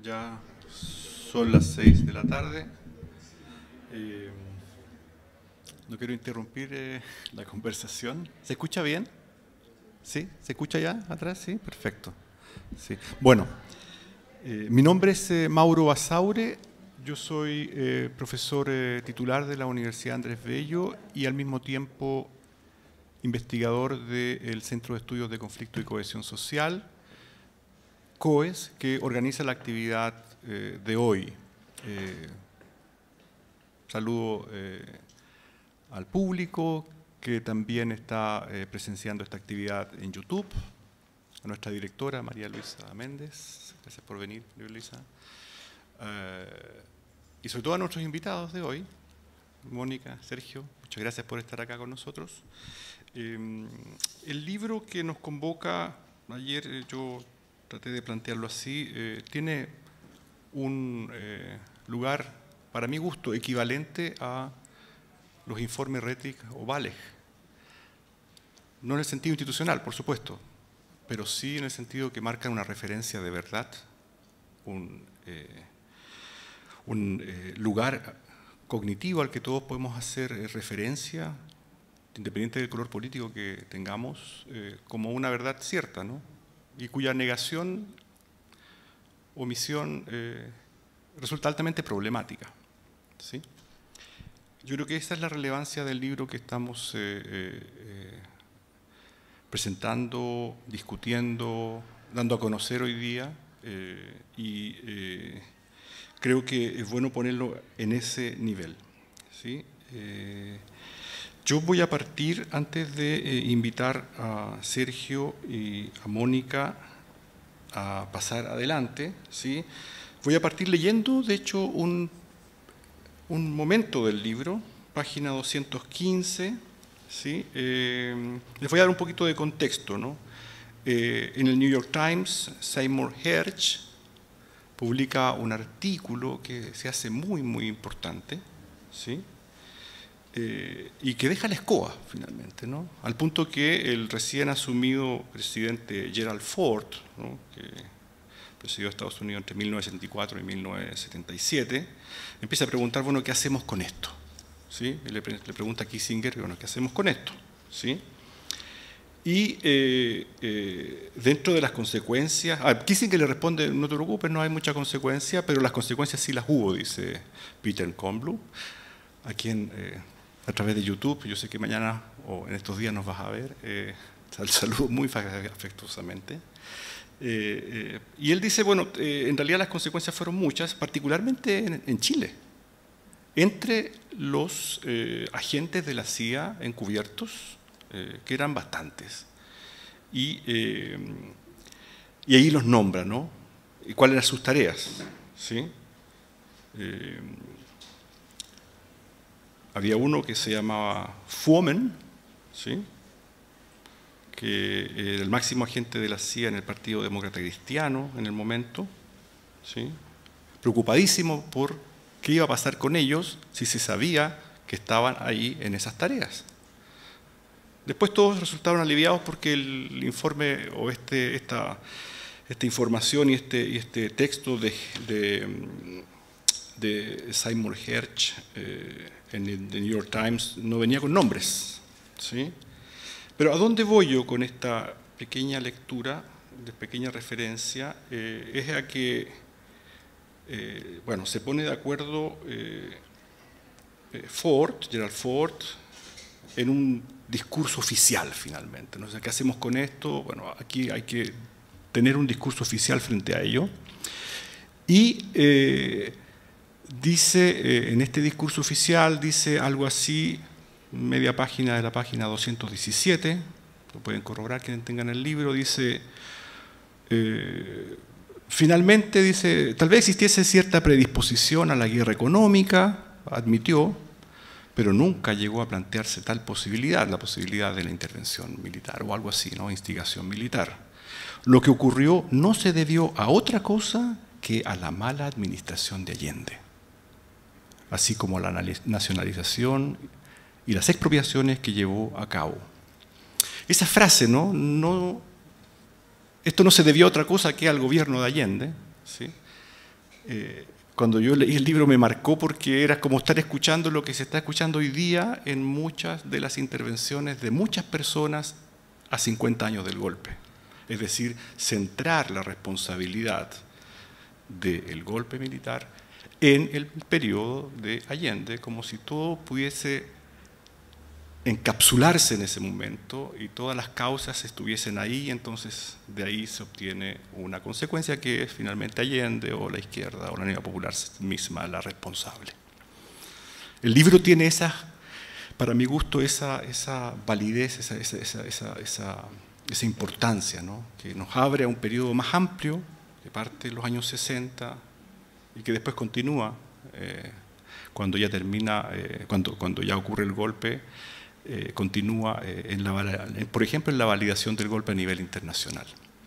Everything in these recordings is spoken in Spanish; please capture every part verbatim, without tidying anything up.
Ya son las seis de la tarde. Eh, no quiero interrumpir eh, la conversación. ¿Se escucha bien? ¿Sí? ¿Se escucha ya atrás? Sí, perfecto. Sí. Bueno, eh, mi nombre es eh, Mauro Basaure. Yo soy eh, profesor eh, titular de la Universidad Andrés Bello y al mismo tiempo investigador del Centro de Estudios de Conflicto y Cohesión Social, COES, que organiza la actividad eh, de hoy. Eh, saludo eh, al público que también está eh, presenciando esta actividad en YouTube, a nuestra directora María Luisa Méndez, gracias por venir, María Luisa, eh, y sobre todo a nuestros invitados de hoy, Mónica, Sergio, muchas gracias por estar acá con nosotros. Eh, el libro que nos convoca, ayer eh, yo traté de plantearlo así, eh, tiene un eh, lugar, para mi gusto, equivalente a los informes Rettig o Valeg. No en el sentido institucional, por supuesto, pero sí en el sentido que marcan una referencia de verdad, un, eh, un eh, lugar cognitivo al que todos podemos hacer eh, referencia, independiente del color político que tengamos, eh, como una verdad cierta, ¿no? Y cuya negación, omisión, eh, resulta altamente problemática, ¿sí? Yo creo que esa es la relevancia del libro que estamos eh, eh, presentando, discutiendo, dando a conocer hoy día, eh, y eh, creo que es bueno ponerlo en ese nivel, ¿sí? Eh, yo voy a partir, antes de eh, invitar a Sergio y a Mónica a pasar adelante, ¿sí? Voy a partir leyendo, de hecho, un, un momento del libro, página doscientos quince, ¿sí? Eh, les voy a dar un poquito de contexto, ¿no? Eh, en el New York Times, Seymour Hersh publica un artículo que se hace muy, muy importante, ¿sí? Eh, y que deja la escoba, finalmente, ¿no? Al punto que el recién asumido presidente Gerald Ford, ¿no?, que presidió Estados Unidos entre mil novecientos setenta y cuatro y mil novecientos setenta y siete, empieza a preguntar, bueno, ¿qué hacemos con esto? ¿Sí? Le, le pregunta a Kissinger, bueno, ¿qué hacemos con esto? ¿Sí? Y eh, eh, dentro de las consecuencias, a Kissinger le responde, no te preocupes, no hay mucha consecuencia, pero las consecuencias sí las hubo, dice Peter Kornblum, a quien eh, a través de YouTube, yo sé que mañana o en estos días nos vas a ver, eh, saludo muy afectuosamente. Eh, eh, y él dice, bueno, eh, en realidad las consecuencias fueron muchas, particularmente en, en Chile, entre los eh, agentes de la C I A encubiertos, eh, que eran bastantes. Y, eh, y ahí los nombra, ¿no? ¿Y cuáles eran sus tareas? ¿Sí? Eh, había uno que se llamaba Fuhrman, ¿sí?, que era el máximo agente de la C I A en el Partido Demócrata Cristiano en el momento, ¿sí?, preocupadísimo por qué iba a pasar con ellos si se sabía que estaban ahí en esas tareas. Después todos resultaron aliviados porque el informe o este, esta, esta información y este, y este texto de, de, de Seymour Hersh eh, en el New York Times no venía con nombres, ¿sí? Pero ¿a dónde voy yo con esta pequeña lectura, de pequeña referencia? Eh, es a que, eh, bueno, se pone de acuerdo eh, Ford, Gerald Ford, en un discurso oficial finalmente, ¿no? O sea, ¿qué hacemos con esto? Bueno, aquí hay que tener un discurso oficial frente a ello. Y eh, dice, eh, en este discurso oficial, dice algo así, media página de la página doscientos diecisiete, lo pueden corroborar quienes tengan el libro, dice, eh, finalmente, dice, tal vez existiese cierta predisposición a la guerra económica, admitió, pero nunca llegó a plantearse tal posibilidad, la posibilidad de la intervención militar o algo así, ¿no?, instigación militar. Lo que ocurrió no se debió a otra cosa que a la mala administración de Allende, así como a la nacionalización y las expropiaciones que llevó a cabo. Esa frase, ¿no? no esto no se debió a otra cosa que al gobierno de Allende, ¿sí?, eh, cuando yo leí el libro me marcó porque era como estar escuchando lo que se está escuchando hoy día en muchas de las intervenciones de muchas personas a cincuenta años del golpe. Es decir, centrar la responsabilidad del golpe militar en el periodo de Allende, como si todo pudiese encapsularse en ese momento y todas las causas estuviesen ahí, y entonces de ahí se obtiene una consecuencia que es finalmente Allende o la izquierda o la Unidad Popular misma la responsable. El libro tiene esa, para mi gusto, esa, esa validez, esa, esa, esa, esa, esa, esa importancia, ¿no? Que nos abre a un periodo más amplio, que parte de los años sesenta y que después continúa eh, cuando ya termina, eh, cuando, cuando ya ocurre el golpe. Eh, continúa, eh, en la, por ejemplo, en la validación del golpe a nivel internacional.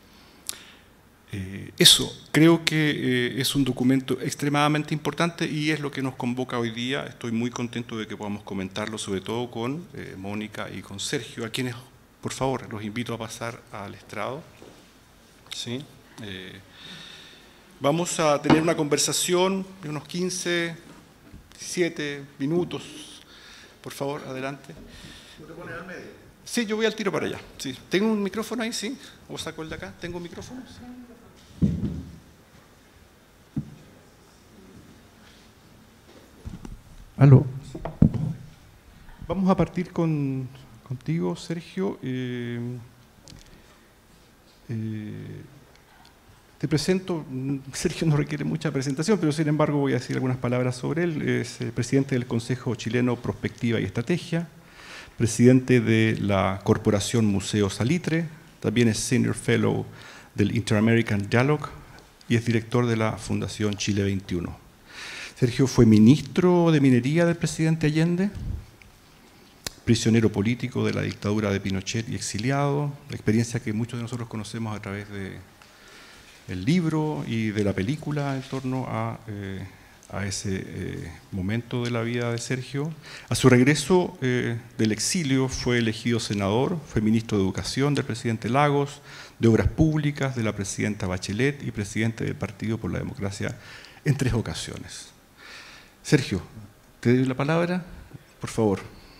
Eh, eso, creo que eh, es un documento extremadamente importante y es lo que nos convoca hoy día. Estoy muy contento de que podamos comentarlo, sobre todo con eh, Mónica y con Sergio, a quienes, por favor, los invito a pasar al estrado. ¿Sí? Eh, vamos a tener una conversación de unos quince, diecisiete minutos. Por favor, adelante. ¿Tú te pones al medio? Sí, yo voy al tiro para allá. Sí. ¿Tengo un micrófono ahí? Sí. ¿O saco el de acá? ¿Tengo un micrófono? Sí. Aló. Vamos a partir con, contigo, Sergio. Eh, eh, Te presento, Sergio no requiere mucha presentación, pero sin embargo voy a decir algunas palabras sobre él. Es el presidente del Consejo Chileno Prospectiva y Estrategia, presidente de la Corporación Museo Salitre, también es Senior Fellow del Inter-American Dialogue y es director de la Fundación Chile veintiuno. Sergio fue ministro de Minería del presidente Allende, prisionero político de la dictadura de Pinochet y exiliado, la experiencia que muchos de nosotros conocemos a través de el libro y de la película en torno a, eh, a ese eh, momento de la vida de Sergio. A su regreso eh, del exilio fue elegido senador, fue ministro de Educación del presidente Lagos, de Obras Públicas de la presidenta Bachelet y presidente del Partido por la Democracia en tres ocasiones. Sergio, te doy la palabra, por favor.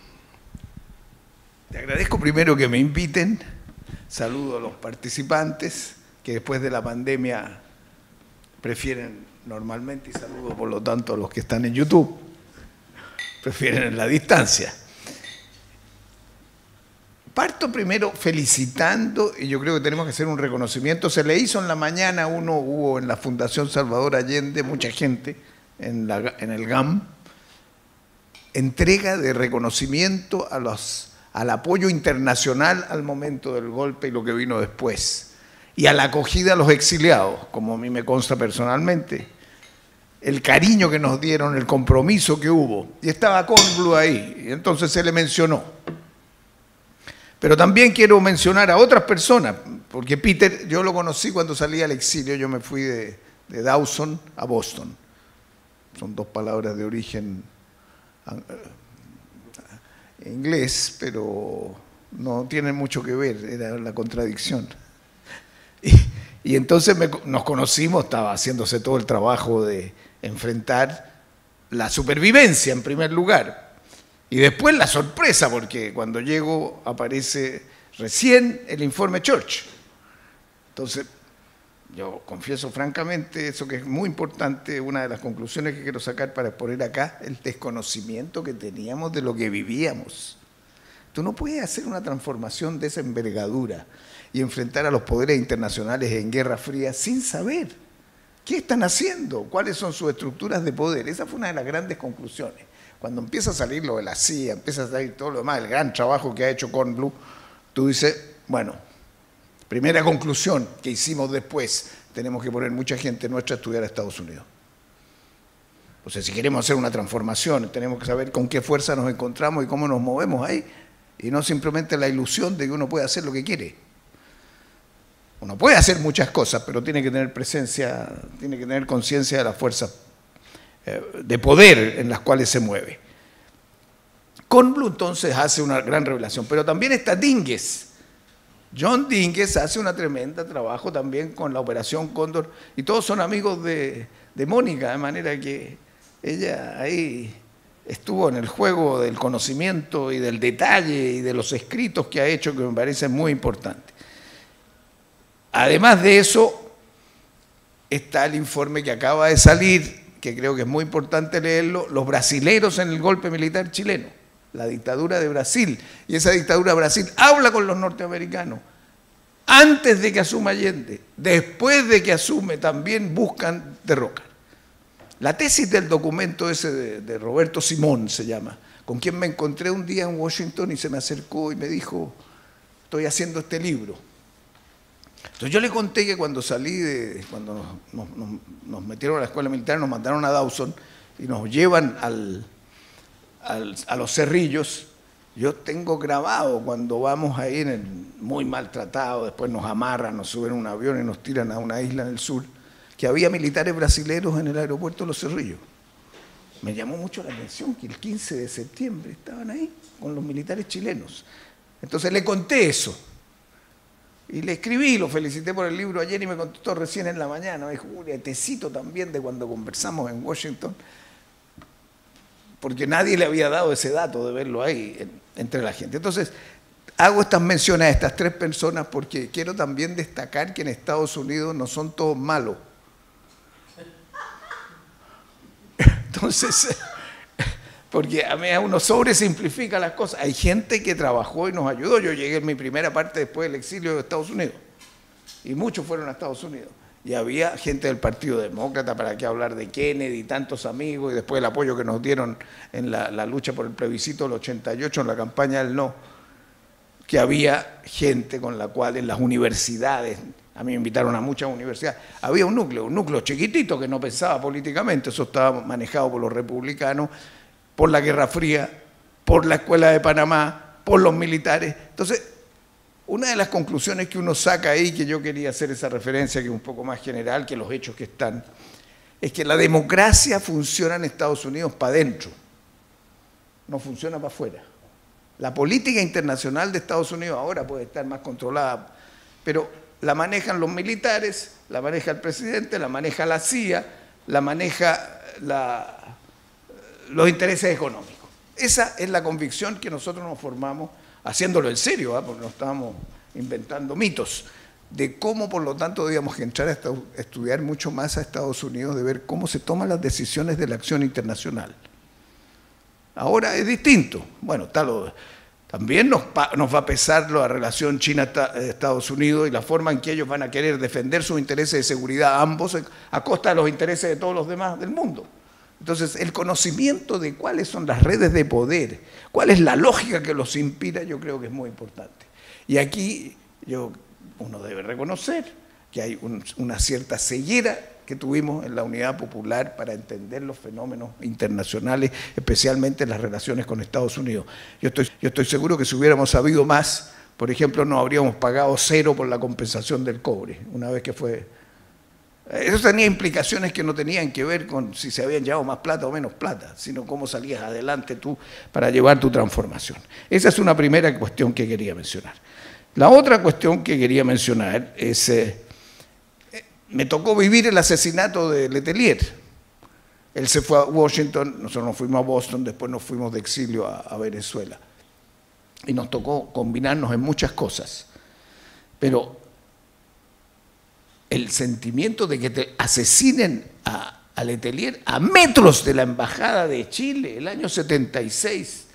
Te agradezco primero que me inviten, saludo a los participantes, que después de la pandemia prefieren normalmente, y saludo por lo tanto a los que están en YouTube, prefieren en la distancia. Parto primero felicitando, y yo creo que tenemos que hacer un reconocimiento. Se le hizo en la mañana, uno hubo en la Fundación Salvador Allende, mucha gente en, la, en el G A M, entrega de reconocimiento a los, al apoyo internacional al momento del golpe y lo que vino después, y a la acogida a los exiliados, como a mí me consta personalmente, el cariño que nos dieron, el compromiso que hubo. Y estaba Kornblum ahí, y entonces se le mencionó. Pero también quiero mencionar a otras personas, porque Peter, yo lo conocí cuando salí al exilio, yo me fui de, de Dawson a Boston. Son dos palabras de origen inglés, pero no tienen mucho que ver, era la contradicción. Y, y entonces me, nos conocimos, estaba haciéndose todo el trabajo de enfrentar la supervivencia en primer lugar. Y después la sorpresa, porque cuando llego aparece recién el informe Church. Entonces, yo confieso francamente, eso que es muy importante, una de las conclusiones que quiero sacar para exponer acá, el desconocimiento que teníamos de lo que vivíamos. Tú no puedes hacer una transformación de esa envergadura y enfrentar a los poderes internacionales en Guerra Fría sin saber qué están haciendo, cuáles son sus estructuras de poder. Esa fue una de las grandes conclusiones. Cuando empieza a salir lo de la C I A, empieza a salir todo lo demás, el gran trabajo que ha hecho Kornblum, tú dices, bueno, primera conclusión que hicimos después, tenemos que poner mucha gente nuestra a estudiar a Estados Unidos. O sea, si queremos hacer una transformación, tenemos que saber con qué fuerza nos encontramos y cómo nos movemos ahí, y no simplemente la ilusión de que uno puede hacer lo que quiere. Uno puede hacer muchas cosas, pero tiene que tener presencia, tiene que tener conciencia de las fuerzas de poder en las cuales se mueve. Kornblum entonces hace una gran revelación, pero también está Dínguez, John Dínguez hace una tremenda trabajo también con la Operación Cóndor, y todos son amigos de, de Mónica, de manera que ella ahí estuvo en el juego del conocimiento y del detalle y de los escritos que ha hecho, que me parece muy importante. Además de eso, está el informe que acaba de salir, que creo que es muy importante leerlo, los brasileros en el golpe militar chileno, la dictadura de Brasil. Y esa dictadura de Brasil habla con los norteamericanos. Antes de que asuma Allende, después de que asume, también buscan derrocar. La tesis del documento ese de, de Roberto Simón se llama, con quien me encontré un día en Washington y se me acercó y me dijo, estoy haciendo este libro. Entonces yo le conté que cuando salí, de, cuando nos, nos, nos metieron a la escuela militar, nos mandaron a Dawson y nos llevan al, al, a los Cerrillos. Yo tengo grabado cuando vamos ahí en el, muy maltratados, después nos amarran, nos suben a un avión y nos tiran a una isla en el sur, que había militares brasileños en el aeropuerto de Los Cerrillos. Me llamó mucho la atención que el quince de septiembre estaban ahí con los militares chilenos. Entonces le conté eso. Y le escribí, lo felicité por el libro ayer y me contestó recién en la mañana. Me dijo, Julia, te cito también de cuando conversamos en Washington, porque nadie le había dado ese dato de verlo ahí en, entre la gente. Entonces, hago estas menciones a estas tres personas porque quiero también destacar que en Estados Unidos no son todos malos. Entonces, porque a mí uno sobresimplifica las cosas. Hay gente que trabajó y nos ayudó. Yo llegué en mi primera parte después del exilio de Estados Unidos. Y muchos fueron a Estados Unidos. Y había gente del Partido Demócrata, para qué hablar de Kennedy y tantos amigos, y después el apoyo que nos dieron en la, la lucha por el plebiscito del ochenta y ocho, en la campaña del no, que había gente con la cual en las universidades, a mí me invitaron a muchas universidades, había un núcleo, un núcleo chiquitito que no pensaba políticamente, eso estaba manejado por los republicanos, por la Guerra Fría, por la Escuela de Panamá, por los militares. Entonces, una de las conclusiones que uno saca ahí, que yo quería hacer esa referencia, que es un poco más general que los hechos que están, es que la democracia funciona en Estados Unidos para adentro, no funciona para afuera. La política internacional de Estados Unidos ahora puede estar más controlada, pero la manejan los militares, la maneja el presidente, la maneja la C I A, la maneja la, los intereses económicos. Esa es la convicción que nosotros nos formamos, haciéndolo en serio, ¿eh? Porque no estábamos inventando mitos, de cómo por lo tanto debíamos entrar a estudiar mucho más a Estados Unidos, de ver cómo se toman las decisiones de la acción internacional. Ahora es distinto. Bueno, tal o, también nos, nos va a pesar la relación China-Estados Unidos y la forma en que ellos van a querer defender sus intereses de seguridad, ambos, a costa de los intereses de todos los demás del mundo. Entonces, el conocimiento de cuáles son las redes de poder, cuál es la lógica que los inspira, yo creo que es muy importante. Y aquí yo, uno debe reconocer que hay un, una cierta ceguera que tuvimos en la Unidad Popular para entender los fenómenos internacionales, especialmente las relaciones con Estados Unidos. Yo estoy, yo estoy seguro que si hubiéramos sabido más, por ejemplo, no habríamos pagado cero por la compensación del cobre, una vez que fue... Eso tenía implicaciones que no tenían que ver con si se habían llevado más plata o menos plata, sino cómo salías adelante tú para llevar tu transformación. Esa es una primera cuestión que quería mencionar. La otra cuestión que quería mencionar es, eh, me tocó vivir el asesinato de Letelier. Él se fue a Washington, nosotros nos fuimos a Boston, después nos fuimos de exilio a, a Venezuela. Y nos tocó combinarnos en muchas cosas. Pero el sentimiento de que te asesinen a, a Letelier a metros de la Embajada de Chile, el año setenta y seis,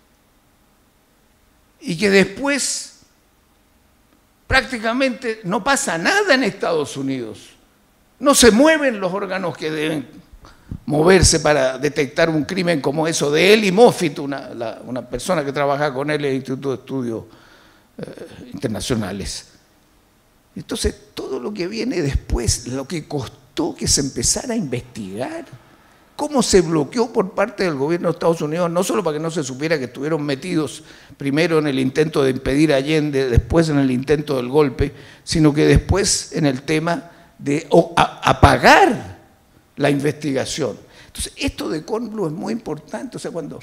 y que después prácticamente no pasa nada en Estados Unidos, no se mueven los órganos que deben moverse para detectar un crimen como eso de él y Moffitt, una, la, una persona que trabaja con él en el Instituto de Estudios eh, Internacionales. Entonces, todo lo que viene después, lo que costó que se empezara a investigar, cómo se bloqueó por parte del gobierno de Estados Unidos, no solo para que no se supiera que estuvieron metidos primero en el intento de impedir a Allende, después en el intento del golpe, sino que después en el tema de oh, a, apagar la investigación. Entonces, esto de Kornblum es muy importante. O sea, cuando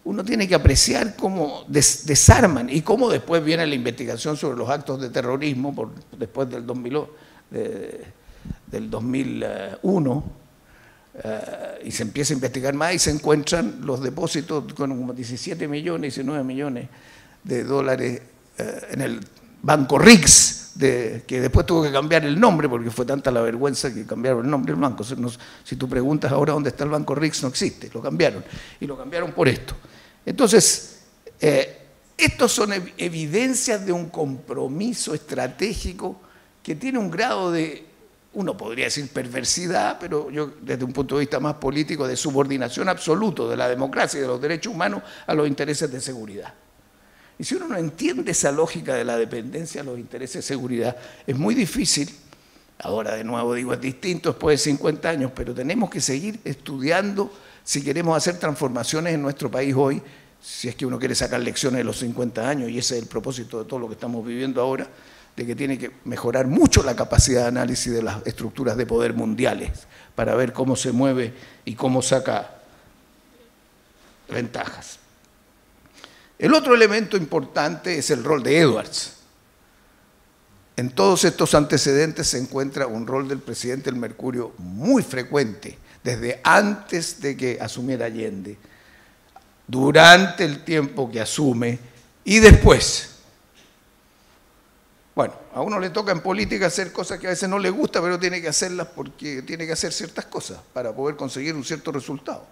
uno tiene que apreciar cómo des, desarman y cómo después viene la investigación sobre los actos de terrorismo por, después del, dos mil, de, del dos mil uno, uh, y se empieza a investigar más y se encuentran los depósitos con como diecisiete millones, diecinueve millones de dólares uh, en el Banco Rix, de, que después tuvo que cambiar el nombre porque fue tanta la vergüenza que cambiaron el nombre del banco. No, si tú preguntas ahora dónde está el Banco Rix, no existe, lo cambiaron, y lo cambiaron por esto. Entonces, eh, estos son ev evidencias de un compromiso estratégico que tiene un grado de, uno podría decir perversidad, pero yo desde un punto de vista más político, de subordinación absoluto de la democracia y de los derechos humanos a los intereses de seguridad. Y si uno no entiende esa lógica de la dependencia a los intereses de seguridad, es muy difícil, ahora de nuevo digo, es distinto después de cincuenta años, pero tenemos que seguir estudiando si queremos hacer transformaciones en nuestro país hoy, si es que uno quiere sacar lecciones de los cincuenta años, y ese es el propósito de todo lo que estamos viviendo ahora, de que tiene que mejorar mucho la capacidad de análisis de las estructuras de poder mundiales, para ver cómo se mueve y cómo saca ventajas. El otro elemento importante es el rol de Edwards. En todos estos antecedentes se encuentra un rol del presidente del Mercurio muy frecuente, desde antes de que asumiera Allende, durante el tiempo que asume y después. Bueno, a uno le toca en política hacer cosas que a veces no le gusta, pero tiene que hacerlas porque tiene que hacer ciertas cosas para poder conseguir un cierto resultado.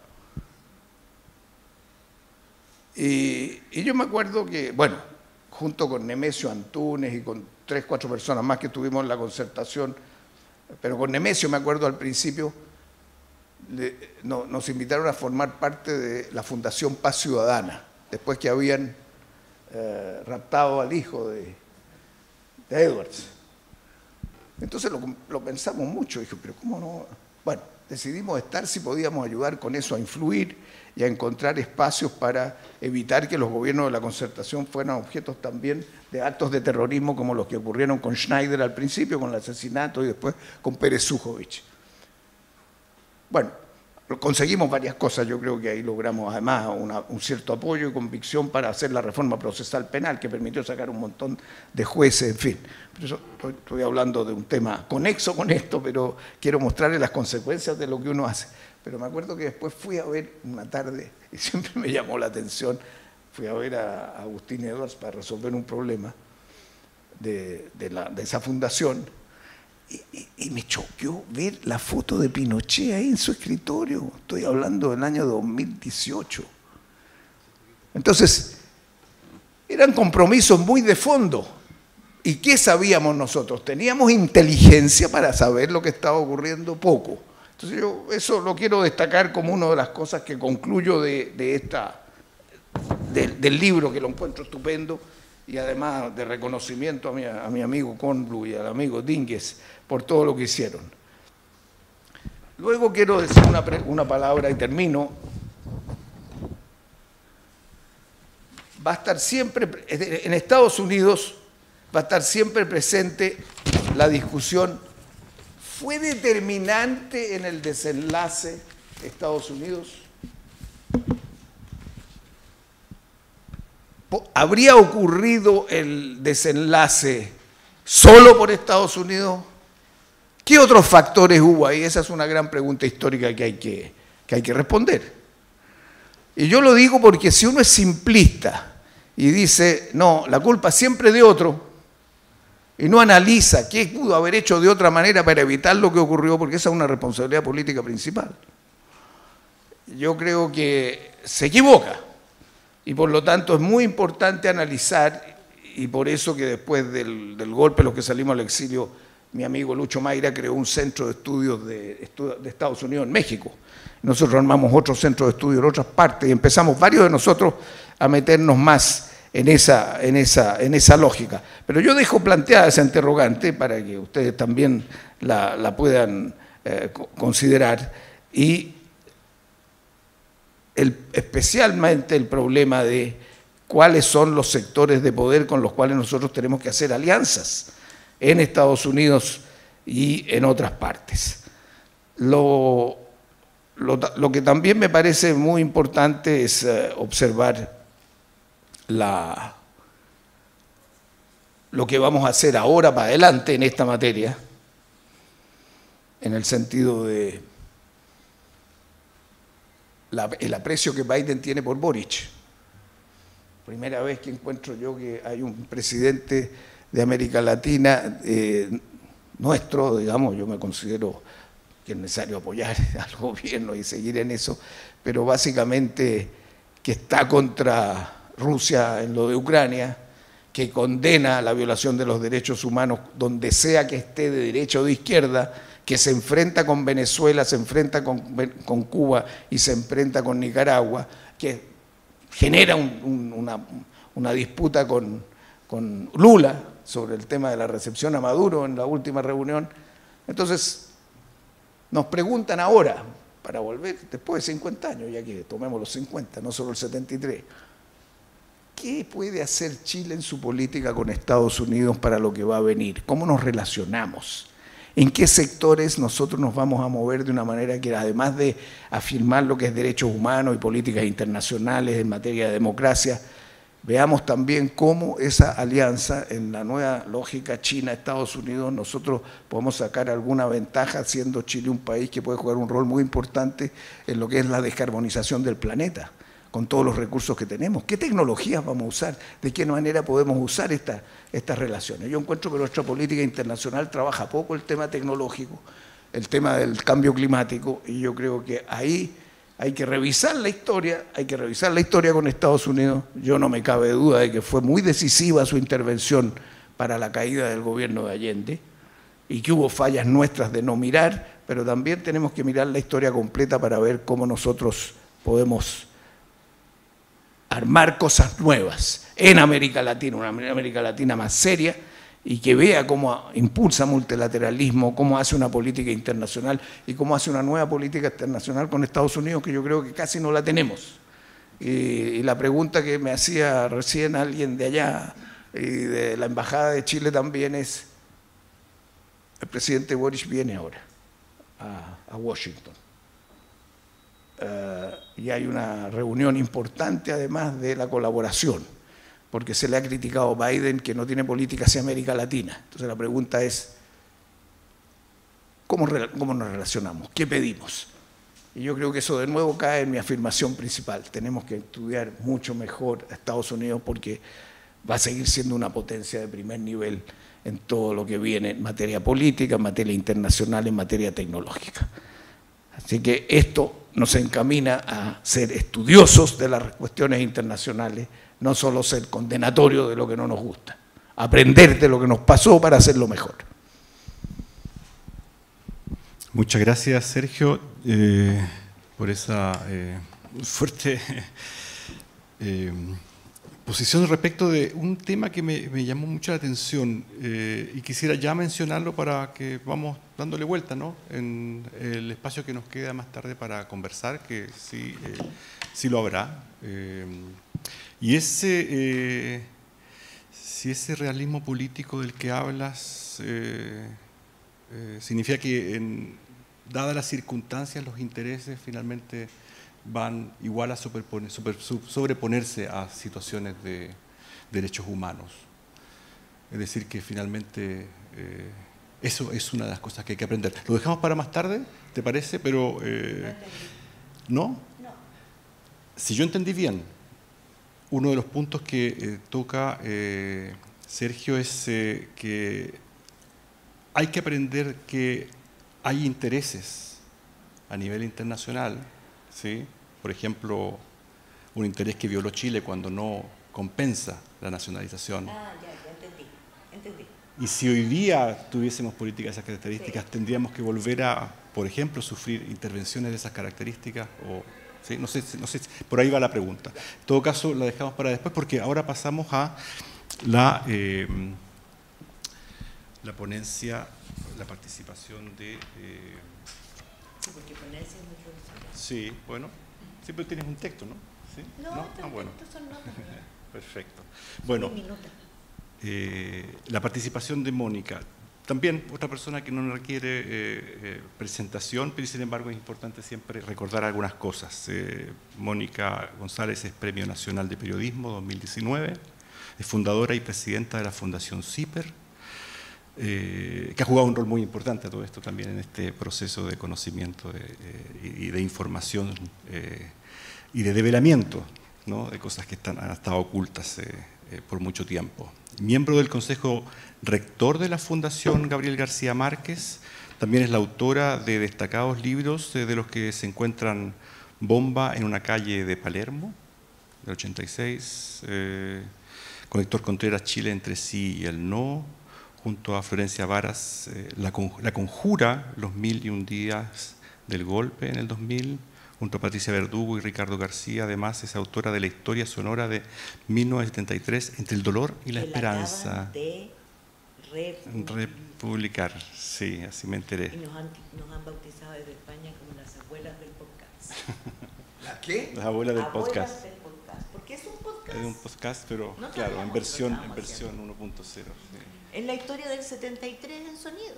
Y, y yo me acuerdo que, bueno, junto con Nemesio Antunes y con tres, cuatro personas más que tuvimos en la concertación, pero con Nemesio me acuerdo al principio, le, no, nos invitaron a formar parte de la Fundación Paz Ciudadana, después que habían eh, raptado al hijo de, de Edwards. Entonces lo, lo pensamos mucho, dije, pero ¿cómo no? Bueno, decidimos estar si podíamos ayudar con eso a influir y a encontrar espacios para evitar que los gobiernos de la concertación fueran objetos también de actos de terrorismo como los que ocurrieron con Schneider al principio, con el asesinato, y después con Pérez Sujovic. Bueno, conseguimos varias cosas, yo creo que ahí logramos además una, un cierto apoyo y convicción para hacer la reforma procesal penal que permitió sacar un montón de jueces, en fin. Por eso estoy, estoy hablando de un tema conexo con esto, pero quiero mostrarles las consecuencias de lo que uno hace. Pero me acuerdo que después fui a ver una tarde, y siempre me llamó la atención, fui a ver a Agustín Edwards para resolver un problema de, de, la, de esa fundación, y, y, y me choqueó ver la foto de Pinochet ahí en su escritorio. Estoy hablando del año dos mil dieciocho. Entonces, eran compromisos muy de fondo. ¿Y qué sabíamos nosotros? ¿Teníamos inteligencia para saber lo que estaba ocurriendo? Poco. Entonces yo eso lo quiero destacar como una de las cosas que concluyo de, de esta, de, del libro, que lo encuentro estupendo, y además de reconocimiento a mi, a mi amigo Kornblum y al amigo Dínguez por todo lo que hicieron. Luego quiero decir una, una palabra y termino. Va a estar siempre, en Estados Unidos, va a estar siempre presente la discusión. ¿Fue determinante en el desenlace de Estados Unidos? ¿Habría ocurrido el desenlace solo por Estados Unidos? ¿Qué otros factores hubo ahí? Esa es una gran pregunta histórica que hay que, que hay que responder. Y yo lo digo porque si uno es simplista y dice, no, la culpa siempre es de otro, y no analiza qué pudo haber hecho de otra manera para evitar lo que ocurrió, porque esa es una responsabilidad política principal, yo creo que se equivoca. Y por lo tanto es muy importante analizar, y por eso que después del, del golpe, los que salimos al exilio, mi amigo Lucho Mayra creó un centro de estudios de, de Estados Unidos en México. Nosotros armamos otro centro de estudios en otras partes y empezamos varios de nosotros a meternos más en esa, en esa, en esa lógica. Pero yo dejo planteada esa interrogante para que ustedes también la, la puedan eh, considerar, y el, especialmente el problema de cuáles son los sectores de poder con los cuales nosotros tenemos que hacer alianzas en Estados Unidos y en otras partes. Lo, lo, lo que también me parece muy importante es eh, observar la, lo que vamos a hacer ahora para adelante en esta materia, en el sentido de la, el aprecio que Biden tiene por Boric. Primera vez que encuentro yo que hay un presidente de América Latina eh, nuestro, digamos, yo me considero que es necesario apoyar al gobierno y seguir en eso, pero básicamente que está contra Rusia en lo de Ucrania, que condena la violación de los derechos humanos donde sea que esté, de derecha o de izquierda, que se enfrenta con Venezuela, se enfrenta con, con Cuba y se enfrenta con Nicaragua, que genera un, un, una, una disputa con, con Lula sobre el tema de la recepción a Maduro en la última reunión. Entonces, nos preguntan ahora, para volver después de cincuenta años, ya que tomemos los cincuenta, no solo el setenta y tres, ¿qué puede hacer Chile en su política con Estados Unidos para lo que va a venir? ¿Cómo nos relacionamos? ¿En qué sectores nosotros nos vamos a mover de una manera que, además de afirmar lo que es derechos humanos y políticas internacionales en materia de democracia, veamos también cómo esa alianza en la nueva lógica China-Estados Unidos nosotros podemos sacar alguna ventaja, siendo Chile un país que puede jugar un rol muy importante en lo que es la descarbonización del planeta, con todos los recursos que tenemos? ¿Qué tecnologías vamos a usar? ¿De qué manera podemos usar esta, estas relaciones? Yo encuentro que nuestra política internacional trabaja poco el tema tecnológico, el tema del cambio climático, y yo creo que ahí hay que revisar la historia, hay que revisar la historia con Estados Unidos. Yo no me cabe duda de que fue muy decisiva su intervención para la caída del gobierno de Allende y que hubo fallas nuestras de no mirar, pero también tenemos que mirar la historia completa para ver cómo nosotros podemos armar cosas nuevas en América Latina, una América Latina más seria y que vea cómo impulsa multilateralismo, cómo hace una política internacional y cómo hace una nueva política internacional con Estados Unidos, que yo creo que casi no la tenemos. Y, y la pregunta que me hacía recién alguien de allá, y de la Embajada de Chile también, es: el presidente Boric viene ahora a, a Washington. Uh, y hay una reunión importante además de la colaboración, porque se le ha criticado a Biden que no tiene política hacia América Latina. Entonces la pregunta es, ¿cómo, cómo nos relacionamos? ¿Qué pedimos? Y yo creo que eso de nuevo cae en mi afirmación principal. Tenemos que estudiar mucho mejor a Estados Unidos porque va a seguir siendo una potencia de primer nivel en todo lo que viene en materia política, en materia internacional, en materia tecnológica. Así que esto nos encamina a ser estudiosos de las cuestiones internacionales, no solo ser condenatorios de lo que no nos gusta, aprender de lo que nos pasó para hacerlo mejor. Muchas gracias, Sergio, eh, por esa eh, fuerte eh, posición respecto de un tema que me, me llamó mucho la atención eh, y quisiera ya mencionarlo para que vamos dándole vuelta, ¿no?, en el espacio que nos queda más tarde para conversar, que sí, eh, sí lo habrá. Eh, y ese, eh, si ese realismo político del que hablas eh, eh, significa que, en, dadas las circunstancias, los intereses finalmente van igual a superponer, super, sobreponerse a situaciones de derechos humanos. Es decir, que finalmente eh, eso es una de las cosas que hay que aprender. Lo dejamos para más tarde, ¿te parece? Pero, eh, ¿no? No. Si yo entendí bien, uno de los puntos que eh, toca eh, Sergio es eh, que hay que aprender que hay intereses a nivel internacional, ¿sí? Por ejemplo, un interés que violó Chile cuando no compensa la nacionalización. Ah, ya, ya entendí, entendí. Y si hoy día tuviésemos políticas de esas características, sí, tendríamos que volver a, por ejemplo, sufrir intervenciones de esas características. O, ¿sí? no sé, no sé, por ahí va la pregunta. En todo caso, la dejamos para después porque ahora pasamos a la, eh, la ponencia, la participación de... Eh, sí, porque ponerse es mucho. Sí, bueno, siempre tienes un texto, ¿no? ¿Sí? No, ¿No? estos Ah, bueno. textos son nombres. Perfecto. Bueno, eh, la participación de Mónica. también otra persona que no requiere eh, eh, presentación, pero sin embargo es importante siempre recordar algunas cosas. Eh, Mónica González es Premio Nacional de Periodismo dos mil diecinueve, es fundadora y presidenta de la Fundación CIPER, eh, que ha jugado un rol muy importante a todo esto también en este proceso de conocimiento de, eh, y de información eh, y de develamiento, ¿no?, de cosas que están, han estado ocultas eh, eh, por mucho tiempo. Miembro del Consejo Rector de la Fundación Gabriel García Márquez, también es la autora de destacados libros, eh, de los que se encuentran Bomba en una calle de Palermo, del ochenta y seis, eh, con Héctor Contreras, Chile entre sí y el no, junto a Florencia Varas, eh, la, la Conjura, los mil y un días del golpe en el dos mil, junto a Patricia Verdugo y Ricardo García. Además es autora de la historia sonora de mil novecientos setenta y tres, Entre el dolor y la que esperanza. La de republicar. Republicar, sí, así me enteré. Y nos han, nos han bautizado desde España como las abuelas del podcast. ¿La qué? Las abuelas del Abuelas podcast. del podcast. ¿Por qué es un podcast? Es un podcast, pero No claro, en sabíamos, versión, lo en estábamos versión uno punto cero. Sí. Es la historia del setenta y tres en sonido.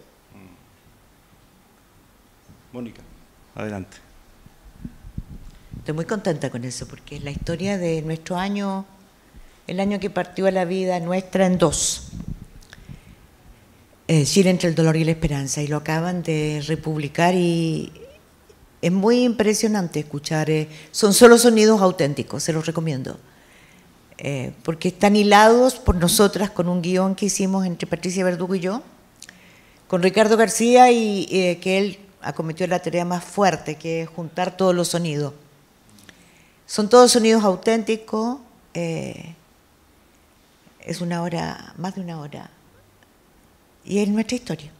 Mónica, adelante. Estoy muy contenta con eso, porque es la historia de nuestro año, el año que partió a la vida nuestra en dos. Eh, Chile entre el dolor y la esperanza, y lo acaban de republicar y es muy impresionante escuchar. Eh, son solo sonidos auténticos, se los recomiendo. Eh, porque están hilados por nosotras con un guión que hicimos entre Patricia Verdugo y yo, con Ricardo García, y eh, que él acometió la tarea más fuerte, que es juntar todos los sonidos. Son todos sonidos auténticos, eh, es una hora, más de una hora, y es nuestra historia.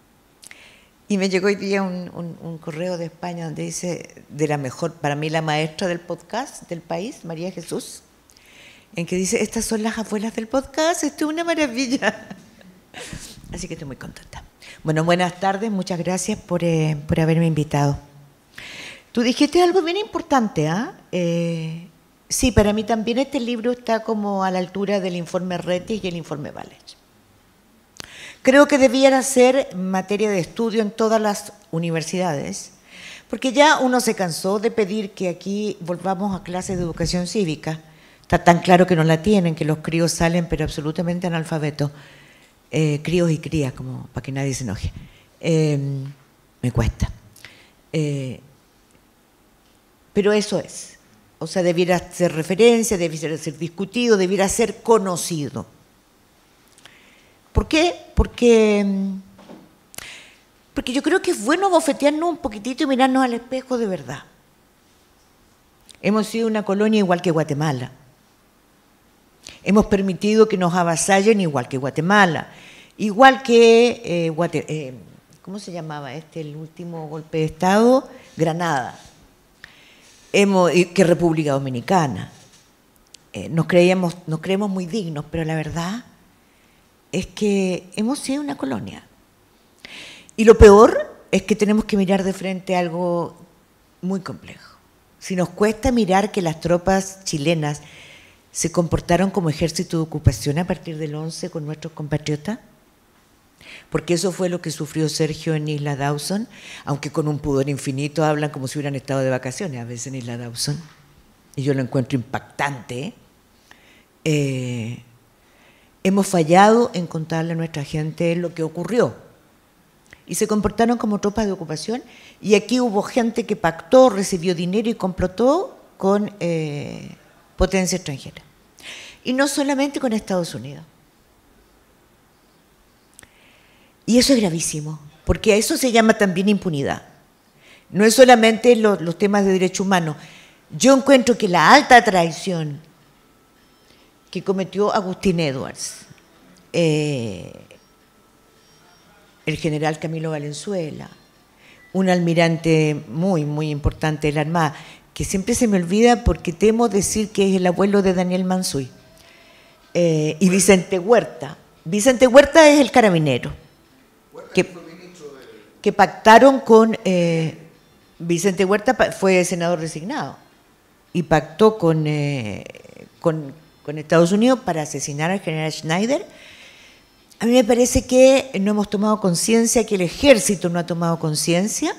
Y me llegó hoy día un, un, un correo de España donde dice, de la mejor, para mí la maestra del podcast del país, María Jesús, en que dice, estas son las abuelas del podcast, esto es una maravilla. Así que estoy muy contenta. Bueno, buenas tardes, muchas gracias por, eh, por haberme invitado. Tú dijiste algo bien importante, ¿ah? ¿eh? Sí, para mí también este libro está como a la altura del informe Retis y el informe Valech. Creo que debiera ser materia de estudio en todas las universidades, porque ya uno se cansó de pedir que aquí volvamos a clases de educación cívica. Está tan claro que no la tienen, que los críos salen pero absolutamente analfabetos. Eh, críos y crías, como para que nadie se enoje. Eh, me cuesta. Eh, pero eso es. O sea, debiera ser referencia, debiera ser discutido, debiera ser conocido. ¿Por qué? Porque, porque yo creo que es bueno bofetearnos un poquitito y mirarnos al espejo de verdad. Hemos sido una colonia igual que Guatemala. Hemos permitido que nos avasallen igual que Guatemala. Igual que, eh, Guate, eh, ¿cómo se llamaba este, el último golpe de Estado? Granada. Hemos, que República Dominicana. Eh, nos, creíamos, nos creemos muy dignos, pero la verdad es que hemos sido una colonia. Y lo peor es que tenemos que mirar de frente algo muy complejo. Si nos cuesta mirar que las tropas chilenas se comportaron como ejército de ocupación a partir del once con nuestros compatriotas, porque eso fue lo que sufrió Sergio en Isla Dawson, aunque con un pudor infinito hablan como si hubieran estado de vacaciones a veces en Isla Dawson, y yo lo encuentro impactante. Eh, hemos fallado en contarle a nuestra gente lo que ocurrió, y se comportaron como tropas de ocupación, y aquí hubo gente que pactó, recibió dinero y complotó con eh, potencia extranjera. Y no solamente con Estados Unidos. Y eso es gravísimo, porque a eso se llama también impunidad. No es solamente lo, los temas de derechos humanos. Yo encuentro que la alta traición que cometió Agustín Edwards, eh, el general Camilo Valenzuela, un almirante muy, muy importante de la Armada, que siempre se me olvida porque temo decir que es el abuelo de Daniel Mansuy, eh, y Vicente Huerta. Vicente Huerta es el carabinero, que, que pactaron con... Eh, Vicente Huerta fue senador designado y pactó con, eh, con, con Estados Unidos para asesinar al general Schneider, A mí me parece que no hemos tomado conciencia, que el ejército no ha tomado conciencia,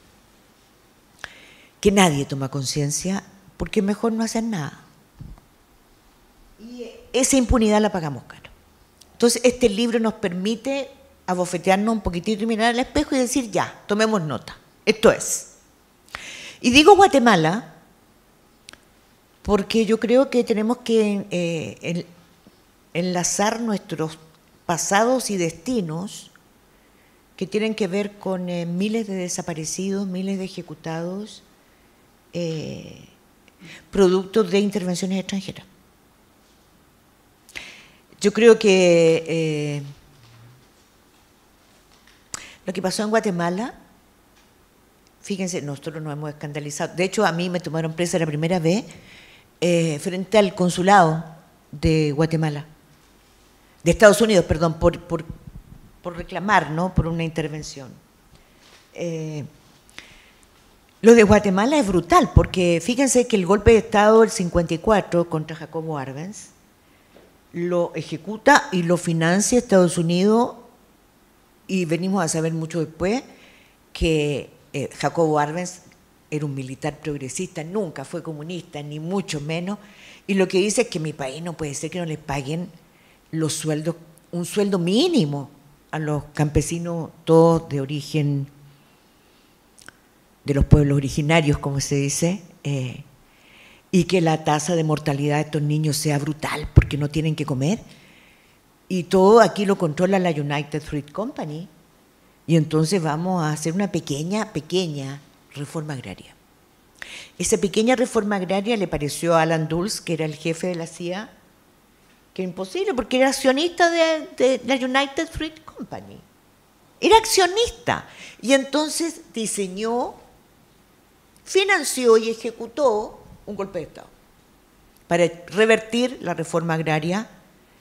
que nadie toma conciencia, porque es mejor no hacer nada. Y esa impunidad la pagamos caro. Entonces, este libro nos permite abofetearnos un poquitito y mirar al espejo y decir, ya, tomemos nota, esto es. Y digo Guatemala porque yo creo que tenemos que eh, enlazar nuestros pasados y destinos que tienen que ver con eh, miles de desaparecidos, miles de ejecutados, eh, productos de intervenciones extranjeras. Yo creo que eh, lo que pasó en Guatemala, fíjense, nosotros nos hemos escandalizado. De hecho, a mí me tomaron presa la primera vez eh, frente al consulado de Guatemala, de Estados Unidos, perdón, por, por, por reclamar, ¿no?, por una intervención. Eh, lo de Guatemala es brutal, porque fíjense que el golpe de Estado del cincuenta y cuatro contra Jacobo Arbenz lo ejecuta y lo financia Estados Unidos, y venimos a saber mucho después que eh, Jacobo Arbenz era un militar progresista, nunca fue comunista, ni mucho menos, y lo que dice es que mi país no puede ser que no les paguen los sueldos, un sueldo mínimo a los campesinos, todos de origen de los pueblos originarios, como se dice, eh, y que la tasa de mortalidad de estos niños sea brutal porque no tienen que comer. Y todo aquí lo controla la United Fruit Company, y entonces vamos a hacer una pequeña, pequeña reforma agraria. Esa pequeña reforma agraria le pareció a Alan Dulles, que era el jefe de la C I A, que era imposible porque era accionista de, de la United Fruit Company. Era accionista. Y entonces diseñó, financió y ejecutó un golpe de Estado para revertir la reforma agraria.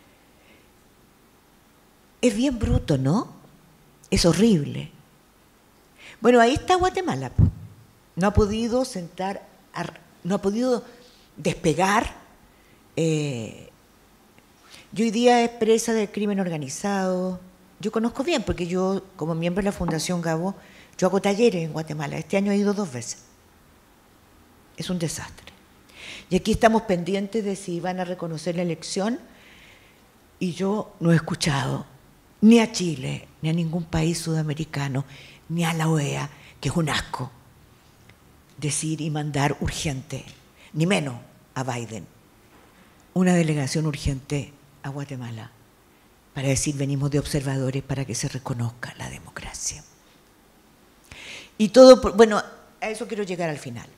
Es bien bruto, ¿no? Es horrible. Bueno, ahí está Guatemala. No ha podido sentar, no ha podido despegar. Eh, yo hoy día es presa del crimen organizado. Yo conozco bien, porque yo, como miembro de la Fundación Gabo, yo hago talleres en Guatemala. Este año he ido dos veces. Es un desastre. Y aquí estamos pendientes de si van a reconocer la elección, y yo no he escuchado ni a Chile, ni a ningún país sudamericano, ni a la O E A, que es un asco, decir y mandar urgente, ni menos a Biden, una delegación urgente a Guatemala para decir venimos de observadores para que se reconozca la democracia. Y todo, por, bueno, a eso quiero llegar al final.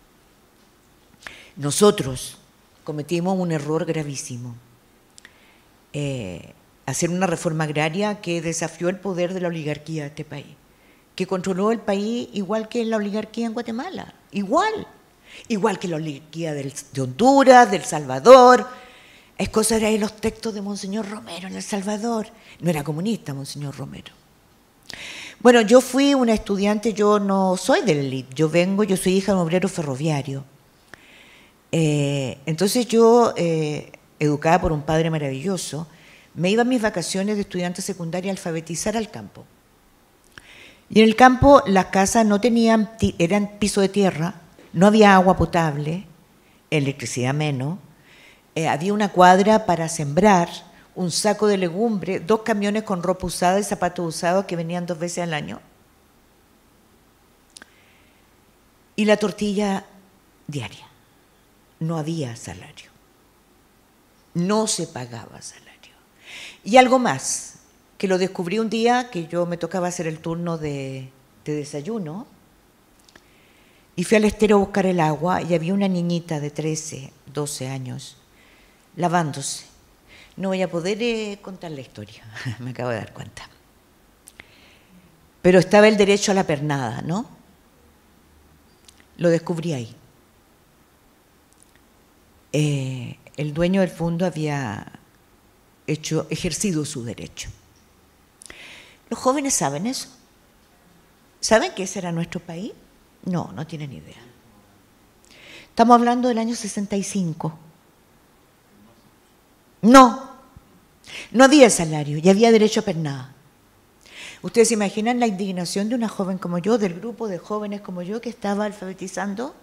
Nosotros cometimos un error gravísimo. Eh, hacer una reforma agraria que desafió el poder de la oligarquía de este país, que controló el país igual que la oligarquía en Guatemala, igual, igual que la oligarquía del, de Honduras, del Salvador. Es cosa de ahí los textos de Monseñor Romero en El Salvador. No era comunista Monseñor Romero. Bueno, yo fui una estudiante, yo no soy de la élite, yo vengo, yo soy hija de un obrero ferroviario. Eh, entonces yo, eh, educada por un padre maravilloso, me iba a mis vacaciones de estudiante secundaria a alfabetizar al campo. Y en el campo las casas no tenían, eran piso de tierra, no había agua potable, electricidad menos, eh, había una cuadra para sembrar, un saco de legumbre, dos camiones con ropa usada y zapatos usados que venían dos veces al año, y la tortilla diaria. No había salario, no se pagaba salario. Y algo más, que lo descubrí un día que yo me tocaba hacer el turno de, de desayuno, y fui al estero a buscar el agua, y había una niñita de trece, doce años lavándose. No voy a poder eh, contar la historia, me acabo de dar cuenta. Pero estaba el derecho a la pernada, ¿no? Lo descubrí ahí. Eh, el dueño del fondo había hecho, ejercido su derecho. ¿Los jóvenes saben eso? ¿Saben que ese era nuestro país? No, no tienen idea. Estamos hablando del año sesenta y cinco. No. No había salario y había derecho a pernada. ¿Ustedes se imaginan la indignación de una joven como yo, del grupo de jóvenes como yo que estaba alfabetizando?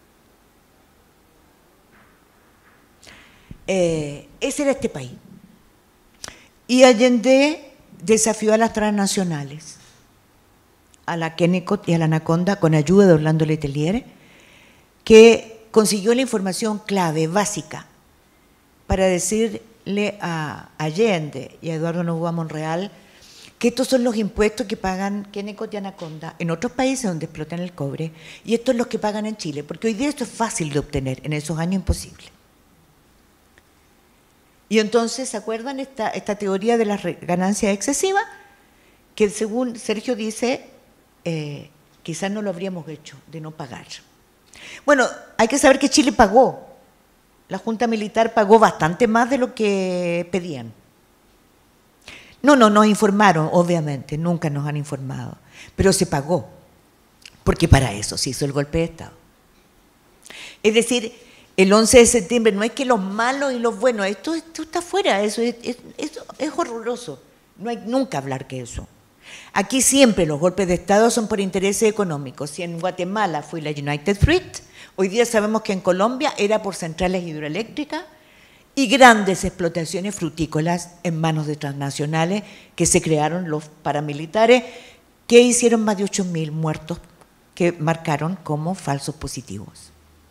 Eh, ese era este país. Y Allende desafió a las transnacionales, a la Kennecott y a la Anaconda, con ayuda de Orlando Letelier, que consiguió la información clave, básica, para decirle a Allende y a Eduardo Noboa Monreal que estos son los impuestos que pagan Kennecott y Anaconda en otros países donde explotan el cobre, y estos son los que pagan en Chile, porque hoy día esto es fácil de obtener, en esos años imposible. Y entonces, ¿se acuerdan esta, esta teoría de las ganancias excesivas? Que según Sergio dice, eh, quizás no lo habríamos hecho, de no pagar. Bueno, hay que saber que Chile pagó. La Junta Militar pagó bastante más de lo que pedían. No, no, nos informaron, obviamente, nunca nos han informado, pero se pagó, porque para eso se hizo el golpe de Estado. Es decir, el once de septiembre no es que los malos y los buenos, esto, esto está fuera, eso es, es, es, es horroroso, no hay nunca hablar que eso. Aquí siempre los golpes de Estado son por intereses económicos. Si en Guatemala fue la United Fruit, hoy día sabemos que en Colombia era por centrales hidroeléctricas y grandes explotaciones frutícolas en manos de transnacionales que se crearon los paramilitares, que hicieron más de ocho mil muertos que marcaron como falsos positivos.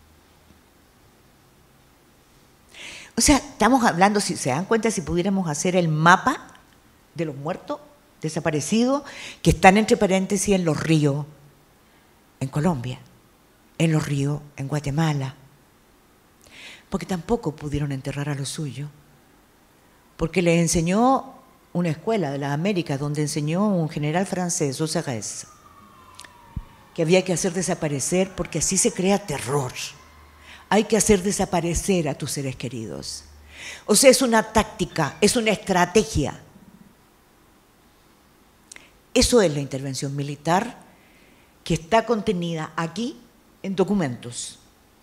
O sea, estamos hablando, si se dan cuenta, si pudiéramos hacer el mapa de los muertos, desaparecidos, que están entre paréntesis en los ríos en Colombia, en los ríos en Guatemala, porque tampoco pudieron enterrar a los suyos, porque les enseñó una escuela de las Américas, donde enseñó un general francés, Auxerres, que había que hacer desaparecer, porque así se crea terror. Hay que hacer desaparecer a tus seres queridos. O sea, es una táctica, es una estrategia. Eso es la intervención militar que está contenida aquí en documentos.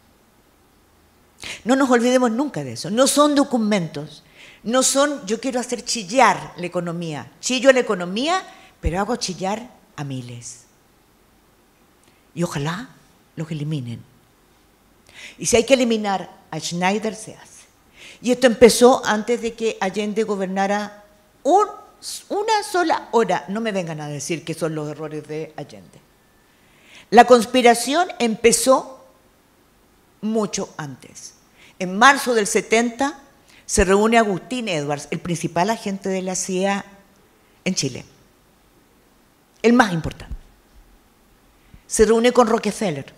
No nos olvidemos nunca de eso. No son documentos, no son, yo quiero hacer chillar la economía. Chillo la economía, pero hago chillar a miles. Y ojalá los eliminen. Y si hay que eliminar a Schneider, se hace. Y esto empezó antes de que Allende gobernara un, una sola hora. No me vengan a decir que son los errores de Allende. La conspiración empezó mucho antes. En marzo del setenta se reúne Agustín Edwards, el principal agente de la C I A en Chile, el más importante. Se reúne con Rockefeller.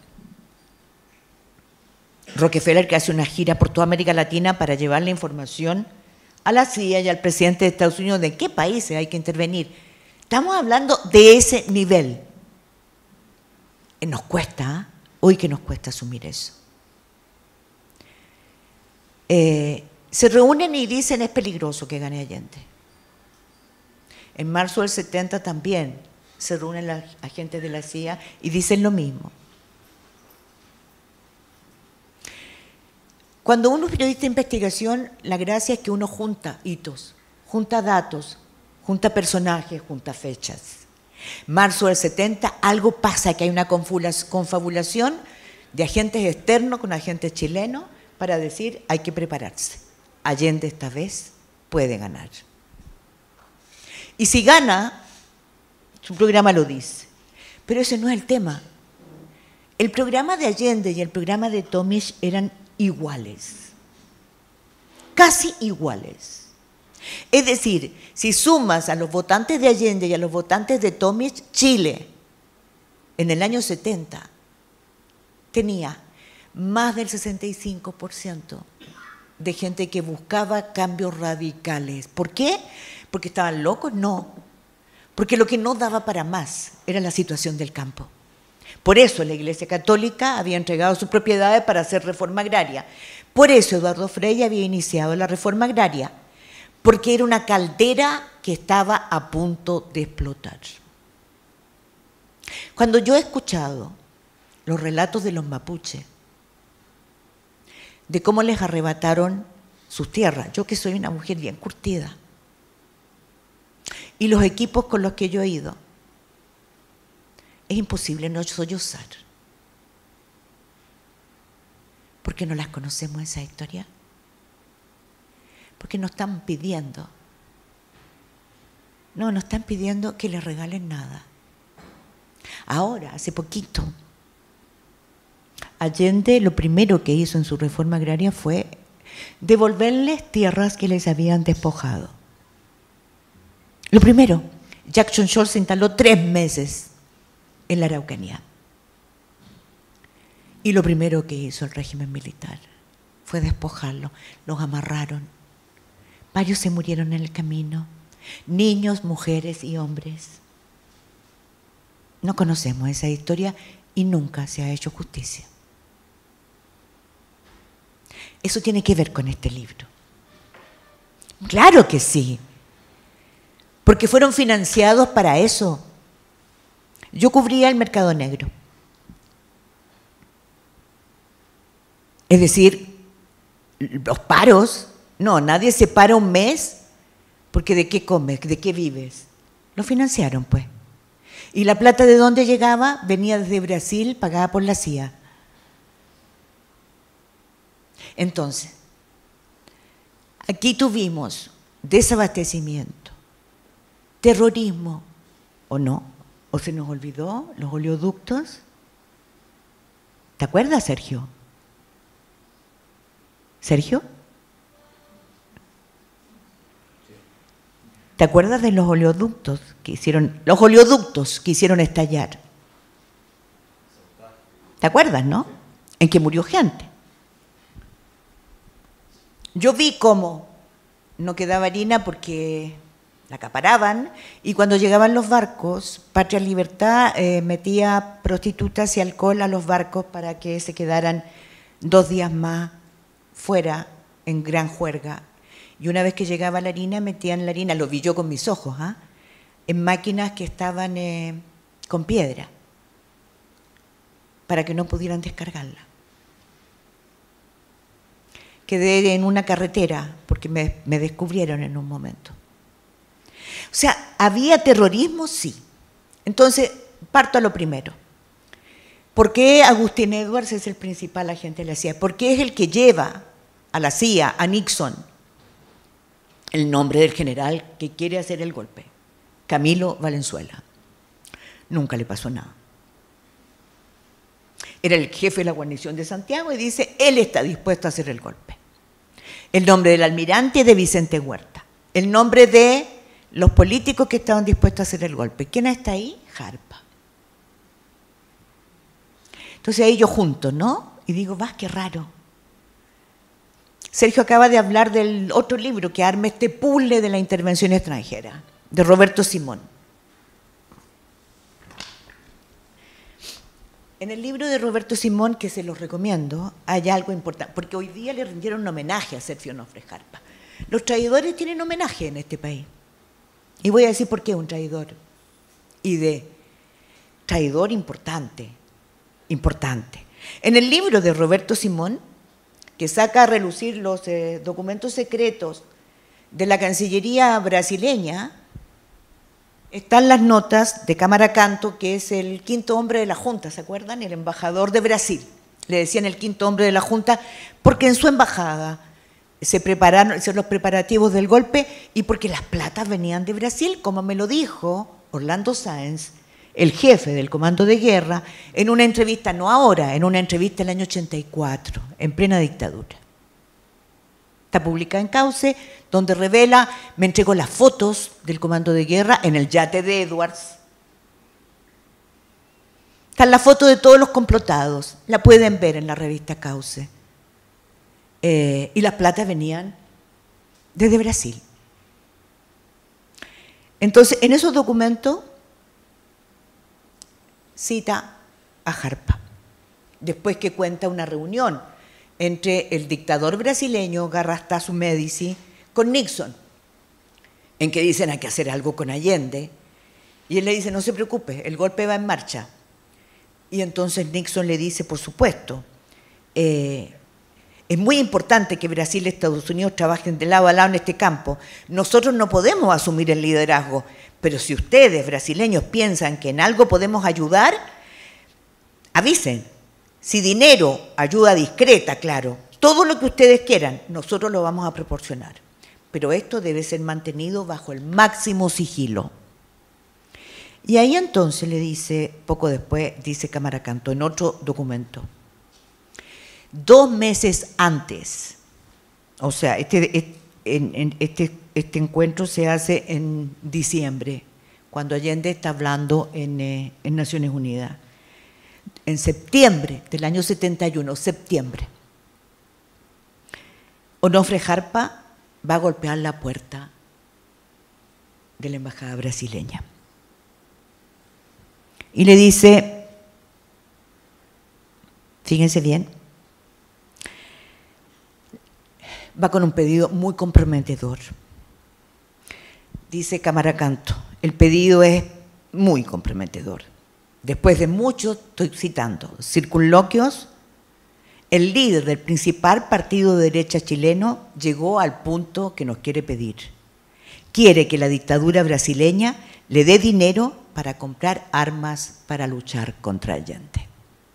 Rockefeller, que hace una gira por toda América Latina para llevar la información a la C I A y al presidente de Estados Unidos de en qué países hay que intervenir. Estamos hablando de ese nivel. Nos cuesta, ¿eh? Hoy que nos cuesta asumir eso. Eh, se reúnen y dicen es peligroso que gane Allende. En marzo del setenta también se reúnen los agentes de la C I A y dicen lo mismo. Cuando uno es periodista de investigación, la gracia es que uno junta hitos, junta datos, junta personajes, junta fechas. Marzo del setenta, algo pasa, que hay una confabulación de agentes externos con agentes chilenos para decir hay que prepararse. Allende esta vez puede ganar. Y si gana, su programa lo dice. Pero ese no es el tema. El programa de Allende y el programa de Tomisch eran iguales, casi iguales. Es decir, si sumas a los votantes de Allende y a los votantes de Tomisch, Chile en el año setenta tenía más del sesenta y cinco por ciento de gente que buscaba cambios radicales. ¿Por qué? ¿Porque estaban locos? No, porque lo que no daba para más era la situación del campo. Por eso la Iglesia Católica había entregado sus propiedades para hacer reforma agraria. Por eso Eduardo Frei había iniciado la reforma agraria, porque era una caldera que estaba a punto de explotar. Cuando yo he escuchado los relatos de los mapuches, de cómo les arrebataron sus tierras, yo que soy una mujer bien curtida, y los equipos con los que yo he ido. Es imposible no sollozar. ¿Por qué no las conocemos esa historia? Porque nos están pidiendo. No, nos están pidiendo que les regalen nada. Ahora, hace poquito, Allende lo primero que hizo en su reforma agraria fue devolverles tierras que les habían despojado. Lo primero, Jackson Hole se instaló tres meses en la Araucanía. Y lo primero que hizo el régimen militar fue despojarlos, los amarraron. Varios se murieron en el camino, niños, mujeres y hombres. No conocemos esa historia y nunca se ha hecho justicia. Eso tiene que ver con este libro. Claro que sí, porque fueron financiados para eso. Yo cubría el mercado negro. Es decir, los paros, no, nadie se para un mes porque ¿de qué comes? ¿De qué vives? Lo financiaron, pues. ¿Y la plata de dónde llegaba? Venía desde Brasil, pagada por la C I A. Entonces, aquí tuvimos desabastecimiento, terrorismo, ¿o no? ¿O se nos olvidó los oleoductos? ¿Te acuerdas, Sergio? ¿Sergio? ¿Te acuerdas de los oleoductos que hicieron, los oleoductos que hicieron estallar? ¿Te acuerdas, no? En que murió gente. Yo vi cómo no quedaba harina porque la acaparaban y cuando llegaban los barcos, Patria Libertad eh, metía prostitutas y alcohol a los barcos para que se quedaran dos días más fuera en gran juerga. Y una vez que llegaba la harina, metían la harina, lo vi yo con mis ojos, ¿ah? en máquinas que estaban eh, con piedra, para que no pudieran descargarla. Quedé en una carretera, porque me, me descubrieron en un momento. O sea, ¿había terrorismo? Sí. Entonces, parto a lo primero. ¿Por qué Agustín Edwards es el principal agente de la C I A? Porque es el que lleva a la C I A, a Nixon, el nombre del general que quiere hacer el golpe, Camilo Valenzuela. Nunca le pasó nada. Era el jefe de la guarnición de Santiago y dice, él está dispuesto a hacer el golpe. El nombre del almirante de Vicente Huerta. El nombre de los políticos que estaban dispuestos a hacer el golpe. ¿Quién está ahí? Jarpa. Entonces ahí yo junto, ¿no? Y digo, vas, qué raro. Sergio acaba de hablar del otro libro que arma este puzzle de la intervención extranjera, de Roberto Simón. En el libro de Roberto Simón, que se los recomiendo, hay algo importante, porque hoy día le rindieron un homenaje a Sergio Onofre Jarpa. Los traidores tienen homenaje en este país. Y voy a decir por qué un traidor. Y de traidor importante, importante. En el libro de Roberto Simón, que saca a relucir los eh, documentos secretos de la Cancillería brasileña, están las notas de Cámara Canto, que es el quinto hombre de la Junta, ¿se acuerdan? El embajador de Brasil. Le decían el quinto hombre de la Junta porque en su embajada se prepararon se los preparativos del golpe y porque las platas venían de Brasil, como me lo dijo Orlando Sáenz, el jefe del comando de guerra, en una entrevista, no ahora, en una entrevista en el año ochenta y cuatro, en plena dictadura. Está publicada en Cauce, donde revela, me entregó las fotos del comando de guerra en el yate de Edwards. Están las fotos de todos los complotados, la pueden ver en la revista Cauce. Eh, y las platas venían desde Brasil. Entonces, en esos documentos cita a Jarpa, después que cuenta una reunión entre el dictador brasileño Garrastazu Médici con Nixon, en que dicen hay que hacer algo con Allende, y él le dice, no se preocupe, el golpe va en marcha. Y entonces Nixon le dice, por supuesto, eh, Es muy importante que Brasil y Estados Unidos trabajen de lado a lado en este campo. Nosotros no podemos asumir el liderazgo, pero si ustedes, brasileños, piensan que en algo podemos ayudar, avisen. Si dinero, ayuda discreta, claro, todo lo que ustedes quieran, nosotros lo vamos a proporcionar. Pero esto debe ser mantenido bajo el máximo sigilo. Y ahí entonces le dice, poco después, dice Cámara Canto, en otro documento, dos meses antes, o sea, este, este, este encuentro se hace en diciembre, cuando Allende está hablando en, eh, en Naciones Unidas. En septiembre del año setenta y uno, septiembre, Onofre Jarpa va a golpear la puerta de la embajada brasileña y le dice, fíjense bien, va con un pedido muy comprometedor. Dice Cámara Canto, el pedido es muy comprometedor. Después de muchos, estoy citando, circunloquios, el líder del principal partido de derecha chileno llegó al punto que nos quiere pedir. Quiere que la dictadura brasileña le dé dinero para comprar armas para luchar contra Allende.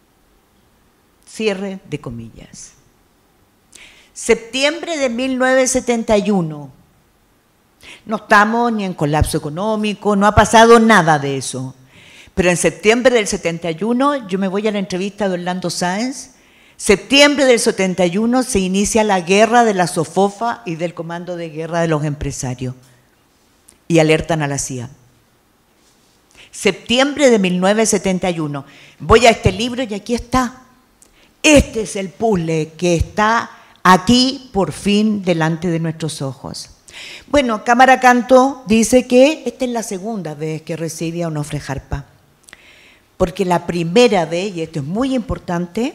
Cierre de comillas. Septiembre de mil novecientos setenta y uno. No estamos ni en colapso económico, no ha pasado nada de eso. Pero en septiembre del setenta y uno, yo me voy a la entrevista de Orlando Sáenz, septiembre del setenta y uno se inicia la guerra de la SOFOFA y del Comando de Guerra de los Empresarios y alertan a la C I A. Septiembre de mil novecientos setenta y uno. Voy a este libro y aquí está. Este es el puzzle que está aquí por fin delante de nuestros ojos. Bueno, Cámara Canto dice que esta es la segunda vez que recibe a Onofre Jarpa, porque la primera vez, y esto es muy importante,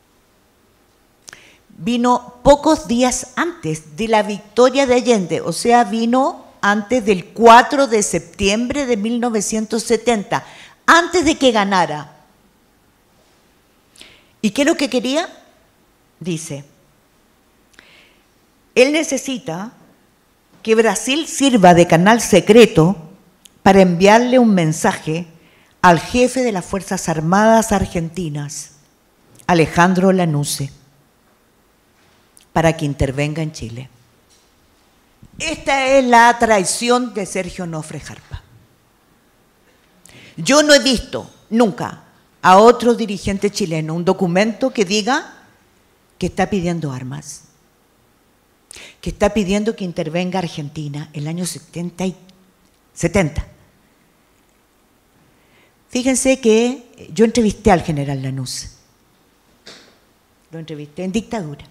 vino pocos días antes de la victoria de Allende, o sea, vino antes del cuatro de septiembre de mil novecientos setenta, antes de que ganara. ¿Y qué es lo que quería? Dice, él necesita que Brasil sirva de canal secreto para enviarle un mensaje al jefe de las Fuerzas Armadas Argentinas, Alejandro Lanusse, para que intervenga en Chile. Esta es la traición de Sergio Onofre Jarpa. Yo no he visto nunca a otro dirigente chileno un documento que diga que está pidiendo armas, que está pidiendo que intervenga Argentina en el año setenta. Fíjense que yo entrevisté al general Lanusse, lo entrevisté en dictadura.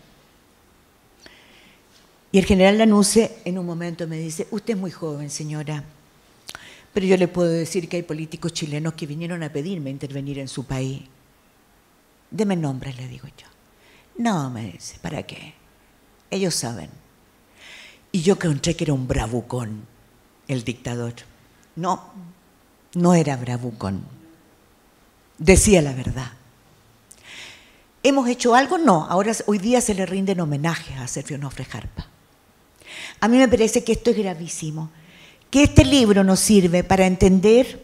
Y el general Lanusse en un momento me dice, usted es muy joven, señora, pero yo le puedo decir que hay políticos chilenos que vinieron a pedirme intervenir en su país. Deme nombres, le digo yo. No, me dice, ¿para qué? Ellos saben. Y yo encontré que era un bravucón, el dictador. No, no era bravucón. Decía la verdad. ¿Hemos hecho algo? No. Ahora, hoy día se le rinden homenajes a Sergio Onofre Jarpa. A mí me parece que esto es gravísimo. Que este libro nos sirve para entender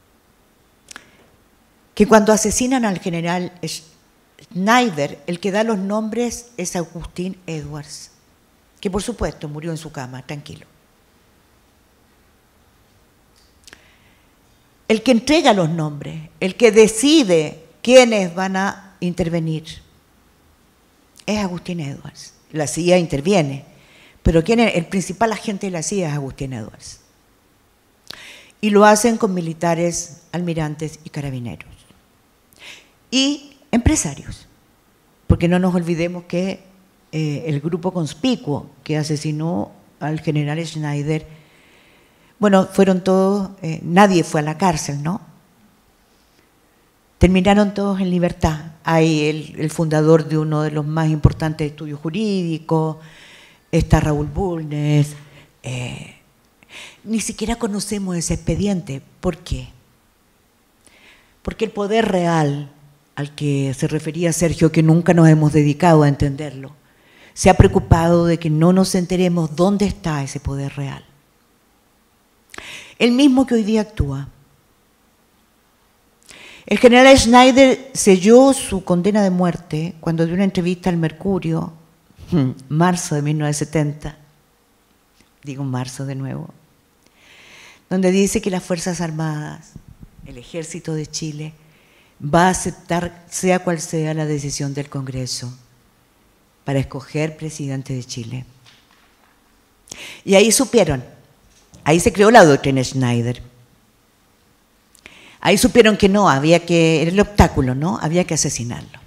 que cuando asesinan al general Schneider, el que da los nombres es Agustín Edwards, que por supuesto murió en su cama, tranquilo. El que entrega los nombres, el que decide quiénes van a intervenir, es Agustín Edwards. La C I A interviene, pero ¿quién es? El principal agente de la C I A es Agustín Edwards. Y lo hacen con militares, almirantes y carabineros. Y empresarios, porque no nos olvidemos que eh, el grupo conspicuo que asesinó al general Schneider, bueno, fueron todos, eh, nadie fue a la cárcel, ¿no? Terminaron todos en libertad. Hay el, el fundador de uno de los más importantes estudios jurídicos, está Raúl Bulnes. Eh, ni siquiera conocemos ese expediente. ¿Por qué? Porque el poder real al que se refería Sergio, que nunca nos hemos dedicado a entenderlo, se ha preocupado de que no nos enteremos dónde está ese poder real. El mismo que hoy día actúa. El general Schneider selló su condena de muerte cuando dio una entrevista al Mercurio, en marzo de mil novecientos setenta, digo marzo de nuevo, donde dice que las Fuerzas Armadas, el Ejército de Chile, va a aceptar, sea cual sea la decisión del Congreso, para escoger presidente de Chile. Y ahí supieron, ahí se creó la doctrina Schneider. Ahí supieron que no, había que, era el obstáculo, ¿no? Había que asesinarlo.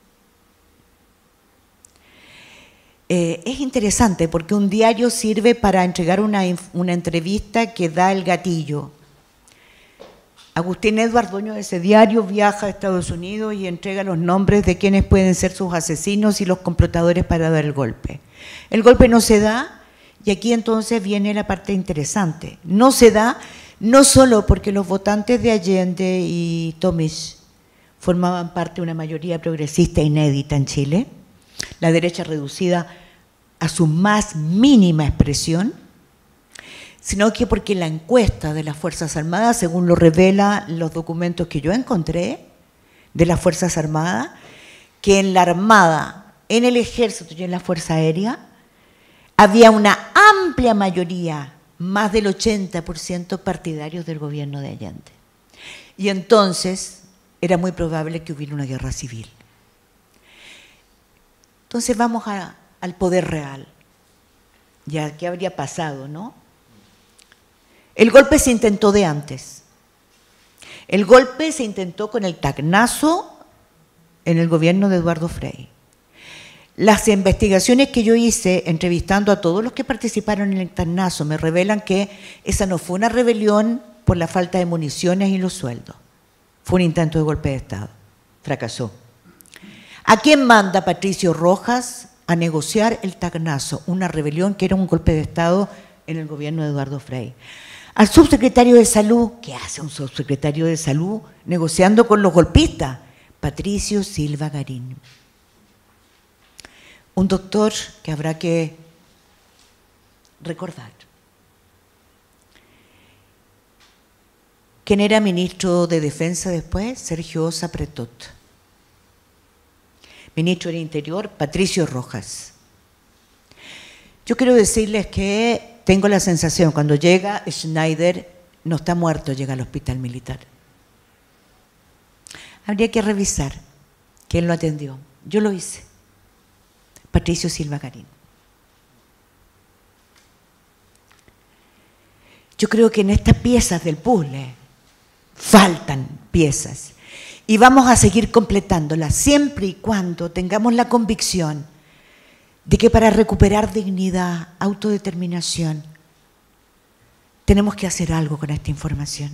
Eh, es interesante porque un diario sirve para entregar una, una entrevista que da el gatillo. Agustín Edward, dueño de ese diario, viaja a Estados Unidos y entrega los nombres de quienes pueden ser sus asesinos y los complotadores para dar el golpe. El golpe no se da y aquí entonces viene la parte interesante. No se da no solo porque los votantes de Allende y Tomisch formaban parte de una mayoría progresista inédita en Chile, la derecha reducida a su más mínima expresión, sino que porque la encuesta de las Fuerzas Armadas, según lo revelan los documentos que yo encontré de las Fuerzas Armadas, que en la Armada, en el Ejército y en la Fuerza Aérea, había una amplia mayoría, más del ochenta por ciento partidarios del gobierno de Allende. Y entonces era muy probable que hubiera una guerra civil. Entonces vamos a, al poder real. Ya, ¿qué habría pasado, no? El golpe se intentó de antes. El golpe se intentó con el tacnazo en el gobierno de Eduardo Frei. Las investigaciones que yo hice entrevistando a todos los que participaron en el tacnazo me revelan que esa no fue una rebelión por la falta de municiones y los sueldos. Fue un intento de golpe de Estado. Fracasó. ¿A quién manda Patricio Rojas a negociar el tacnazo? Una rebelión que era un golpe de Estado en el gobierno de Eduardo Frei. Al subsecretario de Salud, ¿qué hace un subsecretario de Salud negociando con los golpistas? Patricio Silva Garín. Un doctor que habrá que recordar. ¿Quién era ministro de Defensa después? Sergio Ossa Pretot. Ministro del Interior, Patricio Rojas. Yo quiero decirles que tengo la sensación, cuando llega Schneider, no está muerto, llega al hospital militar. Habría que revisar quién lo atendió. Yo lo hice. Patricio Silva Garín. Yo creo que en estas piezas del puzzle faltan piezas y vamos a seguir completándolas siempre y cuando tengamos la convicción de que para recuperar dignidad, autodeterminación, tenemos que hacer algo con esta información.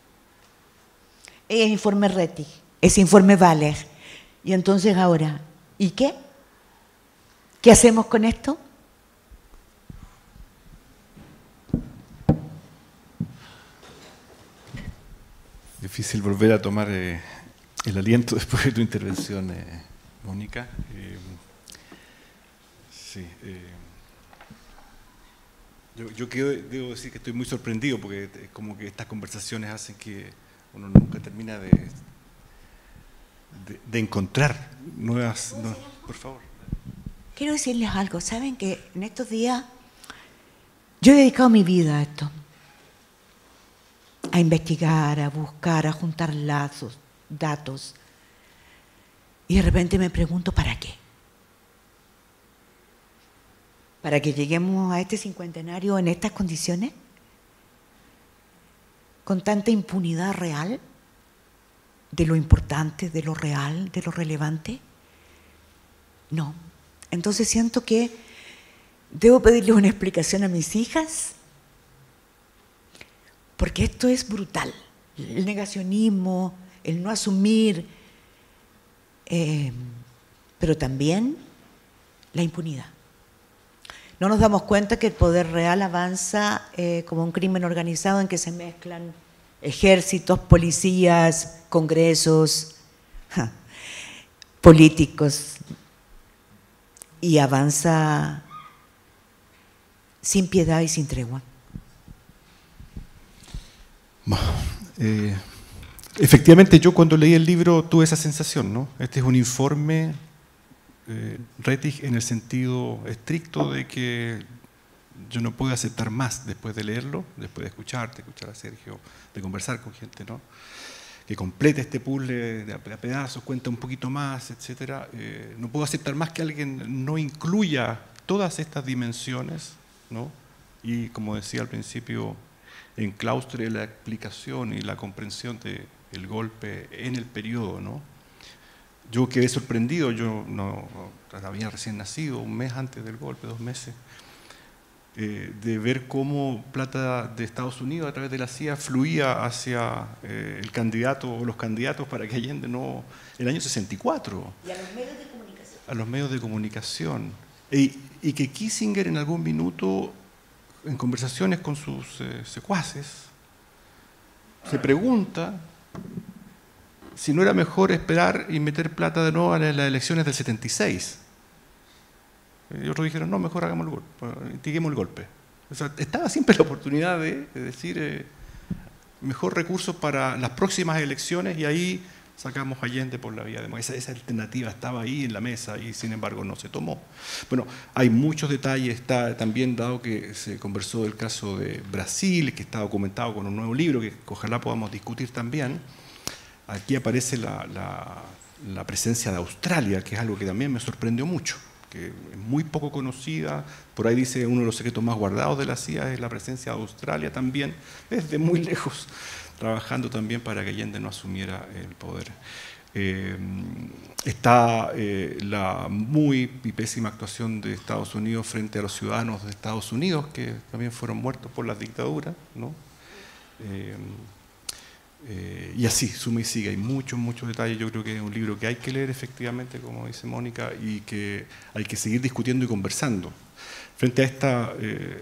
Es informe Rettig, ese informe Valer. Y entonces ahora, ¿y qué? ¿Qué hacemos con esto? Difícil volver a tomar eh, el aliento después de tu intervención, eh, Mónica. Eh, sí, eh, yo, yo quiero, debo decir que estoy muy sorprendido porque es como que estas conversaciones hacen que uno nunca termina de, de, de encontrar nuevas... No, por favor. Quiero decirles algo. Saben que en estos días yo he dedicado mi vida a esto. A investigar, a buscar, a juntar lazos, datos. Y de repente me pregunto, ¿para qué? ¿Para que lleguemos a este cincuentenario en estas condiciones? ¿Con tanta impunidad real? ¿De lo importante, de lo real, de lo relevante? No. Entonces siento que debo pedirle una explicación a mis hijas, porque esto es brutal. El negacionismo, el no asumir, eh, pero también la impunidad. No nos damos cuenta que el poder real avanza eh, como un crimen organizado en que se mezclan ejércitos, policías, congresos, ja, políticos. y avanza sin piedad y sin tregua. Eh, efectivamente, yo cuando leí el libro tuve esa sensación, ¿no? Este es un informe eh, Rettig en el sentido estricto de que yo no puedo aceptar más después de leerlo, después de escucharte, escuchar a Sergio, de conversar con gente, ¿no? Que complete este puzzle de a pedazos, cuenta un poquito más, etcétera. Eh, no puedo aceptar más que alguien no incluya todas estas dimensiones, ¿no? Y como decía al principio, enclaustre la explicación y la comprensión del golpe en el periodo, ¿no? Yo quedé sorprendido, yo no, había recién nacido, un mes antes del golpe, dos meses, eh, de ver cómo plata de Estados Unidos a través de la C I A fluía hacia eh, el candidato o los candidatos para que Allende no... el año sesenta y cuatro. Y a los medios de comunicación. A los medios de comunicación. Y, y que Kissinger en algún minuto, en conversaciones con sus eh, secuaces, se pregunta si no era mejor esperar y meter plata de nuevo a las elecciones del setenta y seis. Y otros dijeron, no, mejor hagamos el golpe, intiguemos el golpe. O sea, estaba siempre la oportunidad de, de decir eh, mejor recursos para las próximas elecciones y ahí sacamos a Allende por la vía de... Esa, esa alternativa estaba ahí en la mesa y sin embargo no se tomó. Bueno, hay muchos detalles, está también dado que se conversó del caso de Brasil, que está documentado con un nuevo libro que ojalá podamos discutir también. Aquí aparece la, la, la presencia de Australia, que es algo que también me sorprendió mucho, que es muy poco conocida. Por ahí dice uno de los secretos más guardados de la C I A es la presencia de Australia también, desde muy lejos, trabajando también para que Allende no asumiera el poder. Eh, está eh, la muy y pésima actuación de Estados Unidos frente a los ciudadanos de Estados Unidos, que también fueron muertos por las dictaduras, ¿no? Eh, Eh, y así, suma y sigue, hay muchos, muchos detalles. Yo creo que es un libro que hay que leer efectivamente, como dice Mónica, y que hay que seguir discutiendo y conversando. Frente a esta... Eh,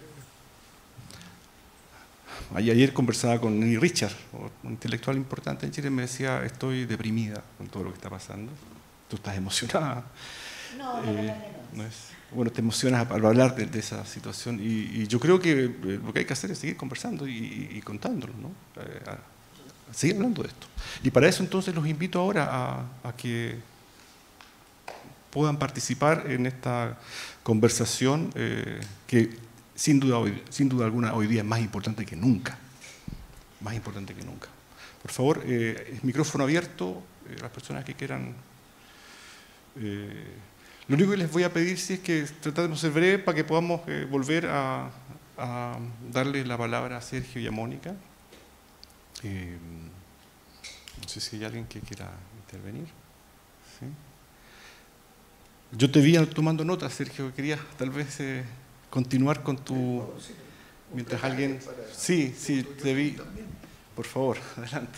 ayer conversaba con Nini Richard, un intelectual importante en Chile, me decía, estoy deprimida con todo lo que está pasando. Tú estás emocionada. No, no, eh, no, no es, bueno, te emocionas al hablar de, de esa situación y, y yo creo que eh, lo que hay que hacer es seguir conversando y, y, y contándolo, ¿no? Eh, a, seguir hablando de esto. Y para eso entonces los invito ahora a, a que puedan participar en esta conversación eh, que sin duda, hoy, sin duda alguna hoy día es más importante que nunca. Más importante que nunca. Por favor, eh, micrófono abierto, eh, las personas que quieran. Eh, lo único que les voy a pedir sí es que tratemos de ser breve para que podamos eh, volver a, a darle la palabra a Sergio y a Mónica. Eh, no sé si hay alguien que quiera intervenir. ¿Sí? Yo te vi tomando notas, Sergio, querías tal vez eh, continuar con tu... Mientras alguien... Sí, sí, te vi. Por favor, adelante.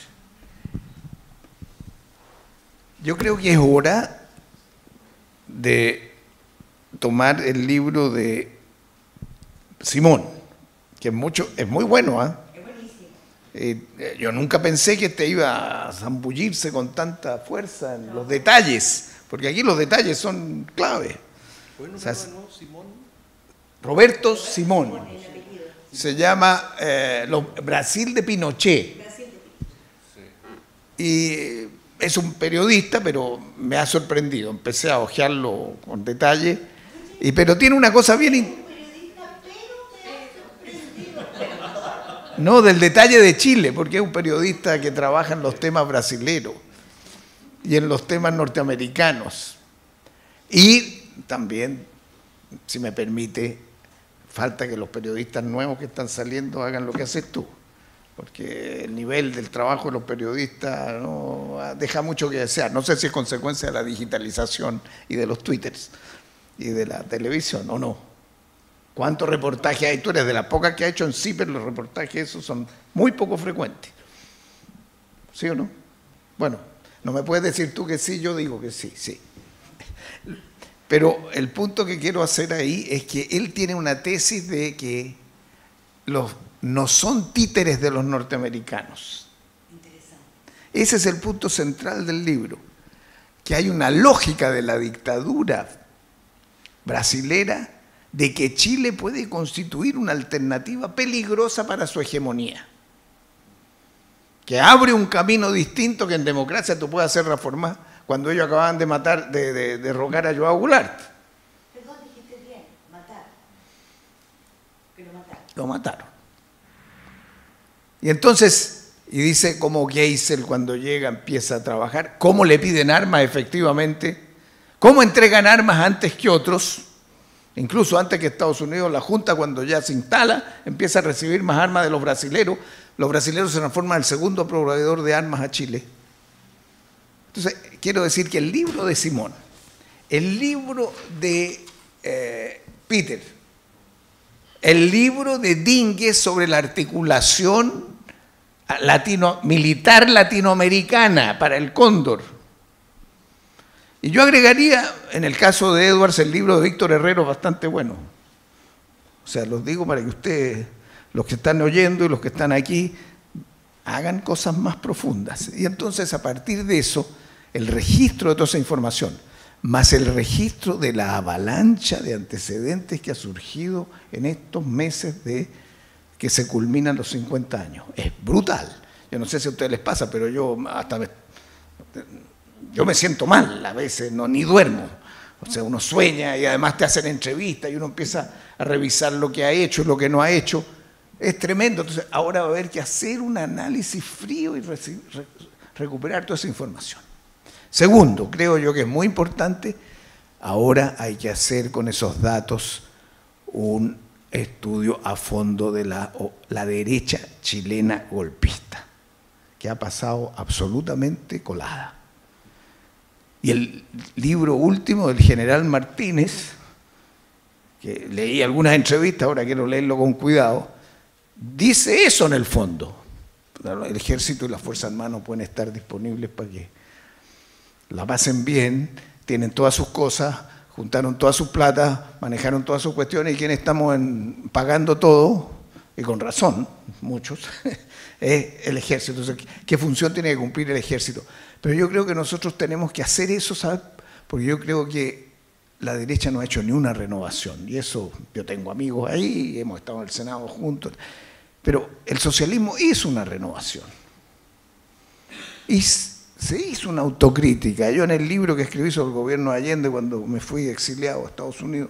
Yo creo que es hora de tomar el libro de Simón, que es, mucho, es muy bueno, ¿ah? ¿eh? Eh, yo nunca pensé que este iba a zambullirse con tanta fuerza en los detalles, porque aquí los detalles son clave. O sea, Simón. Roberto Simón. Se llama eh, lo, Brasil de Pinochet. Y es un periodista, pero me ha sorprendido. Empecé a hojearlo con detalle, y, pero tiene una cosa bien... No, del detalle de Chile, porque es un periodista que trabaja en los temas brasileros y en los temas norteamericanos. Y también, si me permite, falta que los periodistas nuevos que están saliendo hagan lo que haces tú, porque el nivel del trabajo de los periodistas no deja mucho que desear. No sé si es consecuencia de la digitalización y de los twitters y de la televisión o no. ¿Cuántos reportajes hay? Tú eres de las pocas que ha hecho en C I P E R, los reportajes esos son muy poco frecuentes. ¿Sí o no? Bueno, no me puedes decir tú que sí, yo digo que sí, sí. Pero el punto que quiero hacer ahí es que él tiene una tesis de que los, no son títeres de los norteamericanos. Interesante. Ese es el punto central del libro, que hay una lógica de la dictadura brasilera de que Chile puede constituir una alternativa peligrosa para su hegemonía, que abre un camino distinto, que en democracia tú puedes hacer reformas, cuando ellos acababan de matar, de, de, de derrocar a Joao Goulart. Perdón, dijiste bien, matar. Que lo mataron. Lo mataron. Y entonces, y dice como Geisel cuando llega empieza a trabajar, cómo le piden armas efectivamente, cómo entregan armas antes que otros, incluso antes que Estados Unidos. La Junta, cuando ya se instala, empieza a recibir más armas de los brasileros. Los brasileros se transforman en el segundo proveedor de armas a Chile. Entonces, quiero decir que el libro de Simón, el libro de eh, Peter, el libro de Dínguez sobre la articulación latino, militar latinoamericana para el Cóndor. Y yo agregaría, en el caso de Edwards, el libro de Víctor Herrero, bastante bueno. O sea, los digo para que ustedes, los que están oyendo y los que están aquí, hagan cosas más profundas. Y entonces, a partir de eso, el registro de toda esa información, más el registro de la avalancha de antecedentes que ha surgido en estos meses de que se culminan los cincuenta años. Es brutal. Yo no sé si a ustedes les pasa, pero yo hasta me, yo me siento mal a veces, no, ni duermo. O sea, uno sueña y además te hacen entrevistas y uno empieza a revisar lo que ha hecho y lo que no ha hecho. Es tremendo. Entonces, ahora va a haber que hacer un análisis frío y re, re, recuperar toda esa información. Segundo, creo yo que es muy importante, ahora hay que hacer con esos datos un estudio a fondo de la, la derecha chilena golpista, que ha pasado absolutamente colada. Y el libro último del general Martínez, que leí algunas entrevistas, ahora quiero leerlo con cuidado, dice eso en el fondo. El ejército y las fuerzas armadas no pueden estar disponibles para que la pasen bien, tienen todas sus cosas, juntaron toda su plata, manejaron todas sus cuestiones, y quienes estamos en, pagando todo, y con razón, muchos, es el ejército. Entonces, ¿qué función tiene que cumplir el ejército? Pero yo creo que nosotros tenemos que hacer eso, ¿sabes? Porque yo creo que la derecha no ha hecho ni una renovación, y eso, yo tengo amigos ahí, hemos estado en el Senado juntos, pero el socialismo hizo una renovación. Y se hizo una autocrítica. Yo en el libro que escribí sobre el gobierno de Allende, cuando me fui exiliado a Estados Unidos,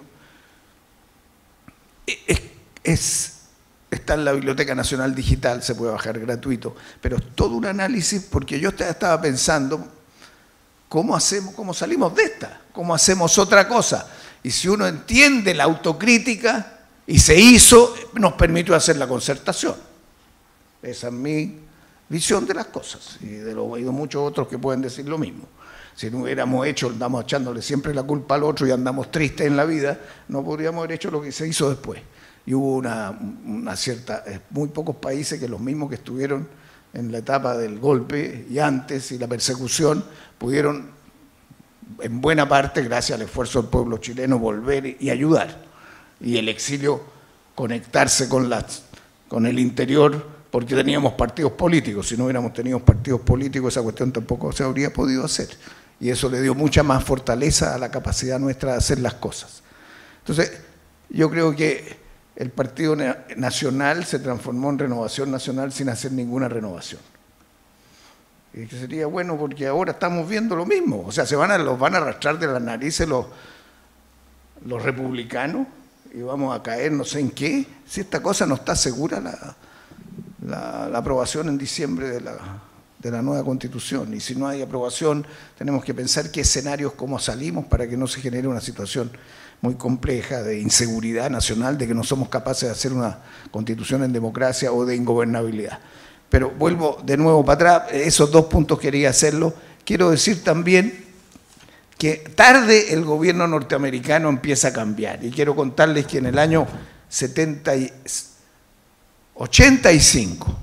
es, es, está en la Biblioteca Nacional Digital, se puede bajar gratuito, pero es todo un análisis, porque yo estaba pensando cómo hacemos, cómo salimos de esta, cómo hacemos otra cosa. Y si uno entiende la autocrítica, y se hizo, nos permitió hacer la concertación. Esa es mi visión de las cosas, y de lo he oído muchos otros que pueden decir lo mismo. Si no hubiéramos hecho, andamos echándole siempre la culpa al otro y andamos tristes en la vida, no podríamos haber hecho lo que se hizo después. Y hubo una, una cierta, muy pocos países que los mismos que estuvieron en la etapa del golpe y antes y la persecución, pudieron en buena parte, gracias al esfuerzo del pueblo chileno, volver y ayudar. Y el exilio conectarse con, las, con el interior, porque teníamos partidos políticos. Si no hubiéramos tenido partidos políticos, esa cuestión tampoco se habría podido hacer. Y eso le dio mucha más fortaleza a la capacidad nuestra de hacer las cosas. Entonces, yo creo que el Partido Nacional se transformó en Renovación Nacional sin hacer ninguna renovación. Y que sería bueno, porque ahora estamos viendo lo mismo. O sea, se van a, los van a arrastrar de las narices los, los republicanos y vamos a caer no sé en qué, si esta cosa no está segura la... La, la aprobación en diciembre de la, de la nueva Constitución. Y si no hay aprobación, tenemos que pensar qué escenarios, cómo salimos para que no se genere una situación muy compleja de inseguridad nacional, de que no somos capaces de hacer una Constitución en democracia o de ingobernabilidad. Pero vuelvo de nuevo para atrás, esos dos puntos quería hacerlo. Quiero decir también que tarde el gobierno norteamericano empieza a cambiar. Y quiero contarles que en el año setenta y ochenta y cinco,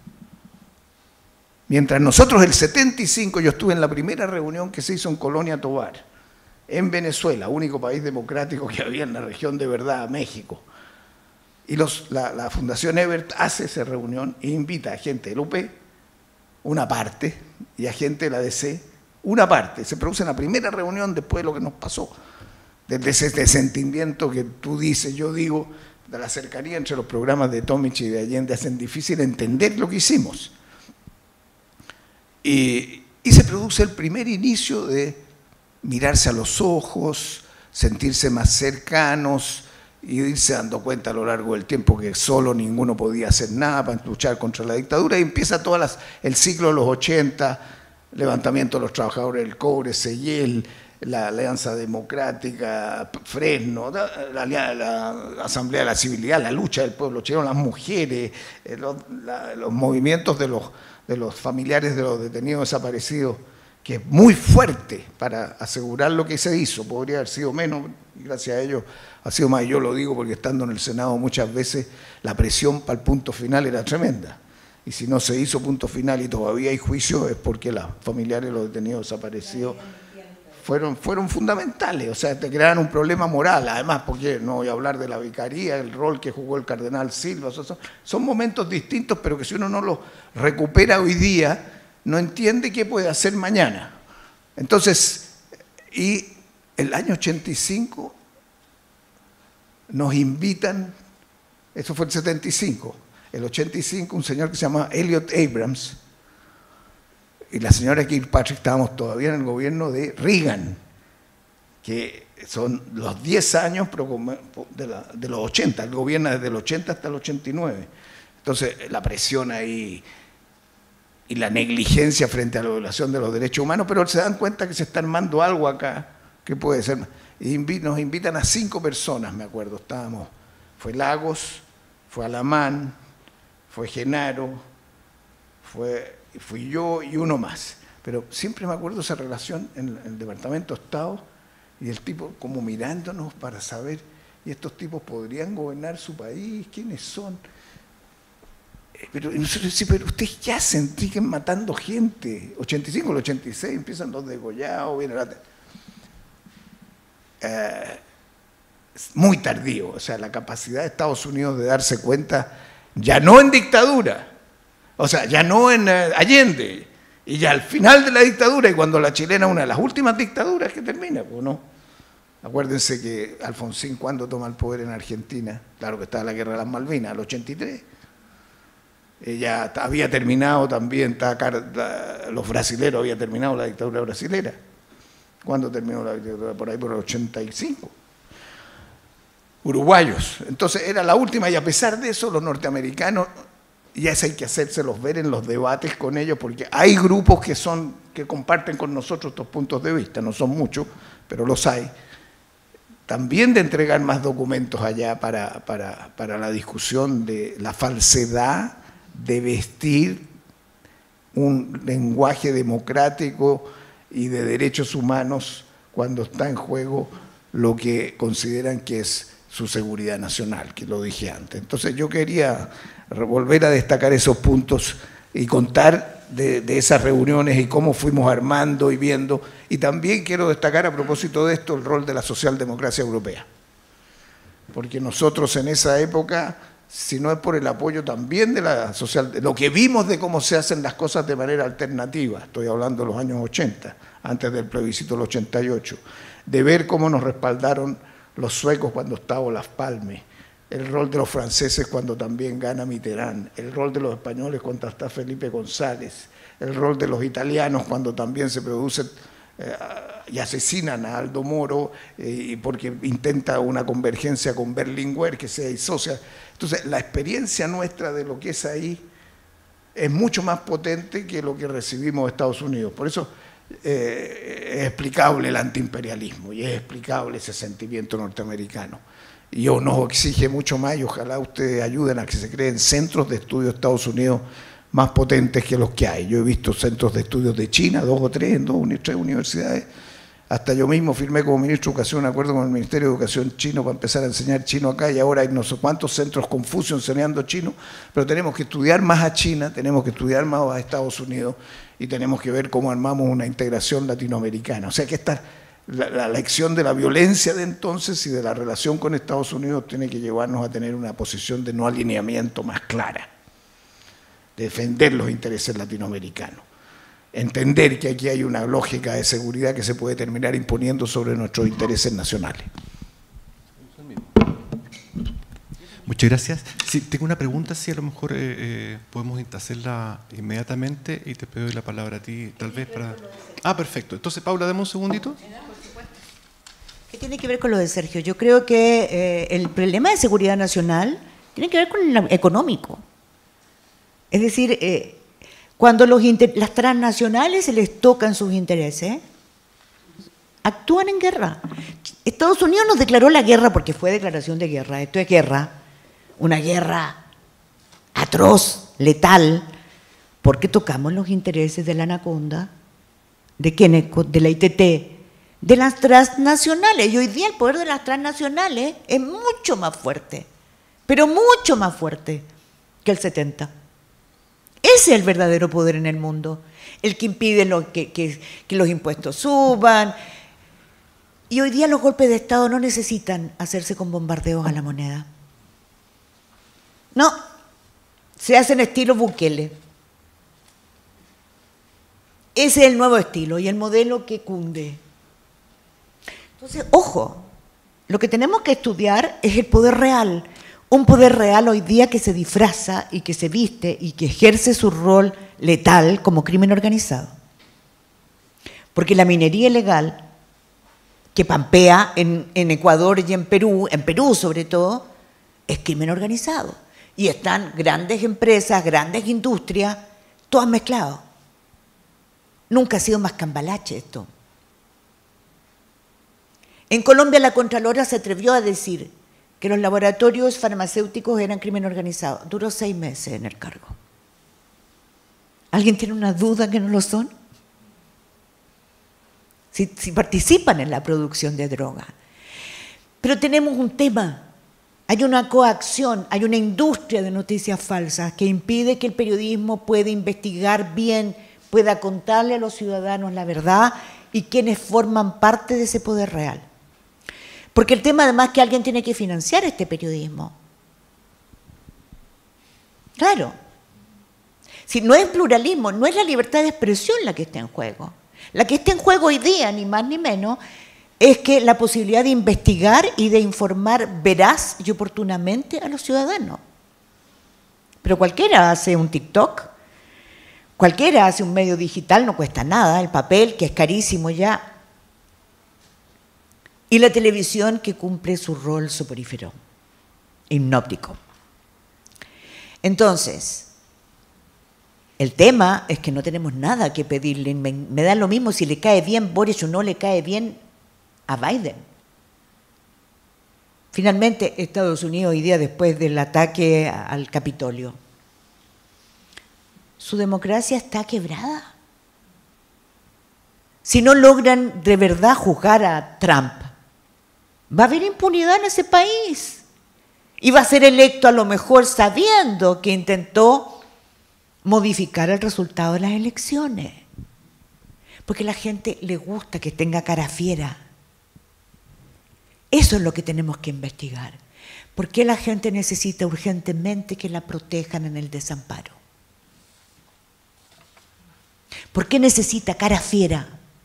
mientras nosotros el setenta y cinco, yo estuve en la primera reunión que se hizo en Colonia Tovar, en Venezuela, único país democrático que había en la región de verdad, México. Y los, la, la Fundación Ebert hace esa reunión e invita a gente del U P, una parte, y a gente de la D C, una parte. Se produce la primera reunión después de lo que nos pasó. desde ese sentimiento que tú dices, yo digo, de la cercanía entre los programas de Tomic y de Allende, hacen difícil entender lo que hicimos. Y, y se produce el primer inicio de mirarse a los ojos, sentirse más cercanos y irse dando cuenta a lo largo del tiempo que solo ninguno podía hacer nada para luchar contra la dictadura, y empieza todo el ciclo de los ochenta, levantamiento de los trabajadores del cobre, Seyel, la Alianza Democrática, Fresno, la, la, la Asamblea de la Civilidad, la lucha del pueblo chileno, las mujeres, eh, los, la, los movimientos de los, de los familiares de los detenidos desaparecidos, que es muy fuerte para asegurar lo que se hizo. Podría haber sido menos, y gracias a ellos ha sido más. Yo lo digo porque estando en el Senado muchas veces la presión para el punto final era tremenda. Y si no se hizo punto final y todavía hay juicio, es porque los familiares de los detenidos desaparecidos fueron, fueron fundamentales. O sea, te crean un problema moral. Además, porque no voy a hablar de la vicaría, el rol que jugó el cardenal Silva. Son, son momentos distintos, pero que si uno no los recupera hoy día, no entiende qué puede hacer mañana. Entonces, y el año ochenta y cinco nos invitan, eso fue el setenta y cinco, el ochenta y cinco un señor que se llama Elliot Abrams y la señora Kirkpatrick, estábamos todavía en el gobierno de Reagan, que son los diez años de, la, de los ochenta, él gobierna desde el ochenta hasta el ochenta y nueve. Entonces, la presión ahí y la negligencia frente a la violación de los derechos humanos, pero se dan cuenta que se está armando algo acá, que puede ser. Y nos invitan a cinco personas, me acuerdo, estábamos, fue Lagos, fue Alamán, fue Genaro, fue, fui yo y uno más. Pero siempre me acuerdo esa relación en el Departamento de Estado y el tipo como mirándonos para saber, ¿y estos tipos podrían gobernar su país? ¿Quiénes son? Pero nosotros decimos, pero ustedes qué hacen, siguen matando gente. ochenta y cinco, el ochenta y seis empiezan los degollados, viene la... Eh, muy tardío, o sea, la capacidad de Estados Unidos de darse cuenta, ya no en dictadura, o sea, ya no en eh, Allende, y ya al final de la dictadura, y cuando la chilena es una de las últimas dictaduras que termina, pues no. Acuérdense que Alfonsín, cuando toma el poder en Argentina, claro que estaba la guerra de las Malvinas, al ochenta y tres, ya había terminado también, los brasileros había terminado la dictadura brasilera. ¿Cuándo terminó la dictadura? Por ahí por el ochenta y cinco. Uruguayos. Entonces era la última, y a pesar de eso los norteamericanos, y eso hay que hacérselos ver en los debates con ellos, porque hay grupos que, son, que comparten con nosotros estos puntos de vista, no son muchos, pero los hay. También de entregar más documentos allá para, para, para la discusión de la falsedad de vestir un lenguaje democrático y de derechos humanos cuando está en juego lo que consideran que es su seguridad nacional, que lo dije antes. Entonces yo quería volver a destacar esos puntos y contar de, de esas reuniones y cómo fuimos armando y viendo, y también quiero destacar a propósito de esto el rol de la socialdemocracia europea, porque nosotros en esa época, si no es por el apoyo también de la social, lo que vimos de cómo se hacen las cosas de manera alternativa, estoy hablando de los años ochenta, antes del plebiscito del ochenta y ocho, de ver cómo nos respaldaron los suecos cuando estaba Olaf Palme, el rol de los franceses cuando también gana Mitterrand, el rol de los españoles cuando está Felipe González, el rol de los italianos cuando también se produce eh, y asesinan a Aldo Moro eh, porque intenta una convergencia con Berlinguer que se disocia. Entonces, la experiencia nuestra de lo que es ahí es mucho más potente que lo que recibimos de Estados Unidos. Por eso eh, es explicable el antiimperialismo y es explicable ese sentimiento norteamericano. Y nos exige mucho más, y ojalá ustedes ayuden a que se creen centros de estudio de Estados Unidos más potentes que los que hay. Yo he visto centros de estudios de China, dos o tres en dos o tres universidades. Hasta yo mismo firmé como ministro de Educación un acuerdo con el Ministerio de Educación chino para empezar a enseñar chino acá, y ahora hay no sé cuántos centros Confucio enseñando chino, pero tenemos que estudiar más a China, tenemos que estudiar más a Estados Unidos y tenemos que ver cómo armamos una integración latinoamericana. O sea que esta, la, la lección de la violencia de entonces y de la relación con Estados Unidos tiene que llevarnos a tener una posición de no alineamiento más clara, de defender los intereses latinoamericanos. entender que aquí hay una lógica de seguridad que se puede terminar imponiendo sobre nuestros intereses nacionales. Muchas gracias. Sí, tengo una pregunta, si a lo mejor eh, eh, podemos hacerla inmediatamente y te doy la palabra a ti, tal vez para... Ah, perfecto. Entonces, Paula, dame un segundito. ¿Qué tiene que ver con lo de Sergio? Yo creo que eh, el problema de seguridad nacional tiene que ver con lo económico. Es decir, eh, cuando los inter las transnacionales se les tocan sus intereses, actúan en guerra. Estados Unidos nos declaró la guerra porque fue declaración de guerra. Esto es guerra. Una guerra atroz, letal, porque tocamos los intereses de la Anaconda, de Queneco, de la I T T, de las transnacionales. Y hoy día el poder de las transnacionales es mucho más fuerte, pero mucho más fuerte que el setenta. Ese es el verdadero poder en el mundo, el que impide lo, que, que, que los impuestos suban. Y hoy día los golpes de Estado no necesitan hacerse con bombardeos a la moneda. No, se hacen estilo Bukele. Ese es el nuevo estilo y el modelo que cunde. Entonces, ojo, lo que tenemos que estudiar es el poder real. Un poder real hoy día que se disfraza y que se viste y que ejerce su rol letal como crimen organizado. Porque la minería ilegal, que pampea en, en Ecuador y en Perú, en Perú sobre todo, es crimen organizado. Y están grandes empresas, grandes industrias, todas mezcladas. Nunca ha sido más cambalache esto. En Colombia la Contralora se atrevió a decir que los laboratorios farmacéuticos eran crimen organizado. Duró seis meses en el cargo. ¿Alguien tiene una duda que no lo son? Si, si participan en la producción de droga. Pero tenemos un tema. Hay una coacción, hay una industria de noticias falsas que impide que el periodismo pueda investigar bien, pueda contarle a los ciudadanos la verdad y quienes forman parte de ese poder real. Porque el tema además es que alguien tiene que financiar este periodismo. Claro. Si no es pluralismo, no es la libertad de expresión la que está en juego. La que está en juego hoy día, ni más ni menos, es que la posibilidad de investigar y de informar veraz y oportunamente a los ciudadanos. Pero cualquiera hace un TikTok, cualquiera hace un medio digital, no cuesta nada, el papel, que es carísimo ya, y la televisión que cumple su rol soporífero, hipnóptico. Entonces, el tema es que no tenemos nada que pedirle, me, me da lo mismo si le cae bien Boris o no le cae bien a Biden. Finalmente, Estados Unidos hoy día, después del ataque al Capitolio, su democracia está quebrada. Si no logran de verdad juzgar a Trump, va a haber impunidad en ese país. Y va a ser electo a lo mejor sabiendo que intentó modificar el resultado de las elecciones. Porque a la gente le gusta que tenga cara fiera. Eso es lo que tenemos que investigar. ¿Por qué la gente necesita urgentemente que la protejan en el desamparo? ¿Por qué necesita cara fiera?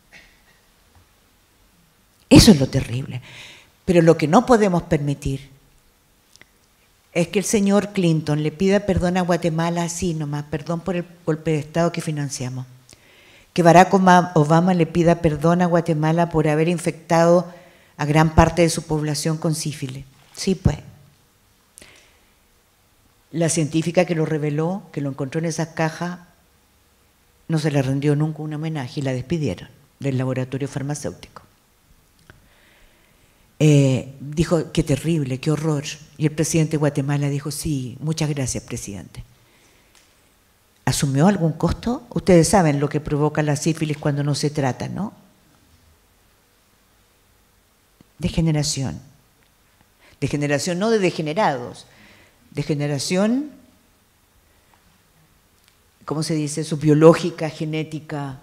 Eso es lo terrible. Pero lo que no podemos permitir es que el señor Clinton le pida perdón a Guatemala así nomás, perdón por el golpe de Estado que financiamos. Que Barack Obama le pida perdón a Guatemala por haber infectado a gran parte de su población con sífilis. Sí, pues. La científica que lo reveló, que lo encontró en esas cajas, no se le rendió nunca un homenaje y la despidieron del laboratorio farmacéutico. Eh, dijo, qué terrible, qué horror. Y el presidente de Guatemala dijo, sí, muchas gracias, presidente. ¿Asumió algún costo? Ustedes saben lo que provoca la sífilis cuando no se trata, ¿no? Degeneración. Degeneración no de degenerados. Degeneración, ¿cómo se dice? Su biológica, genética.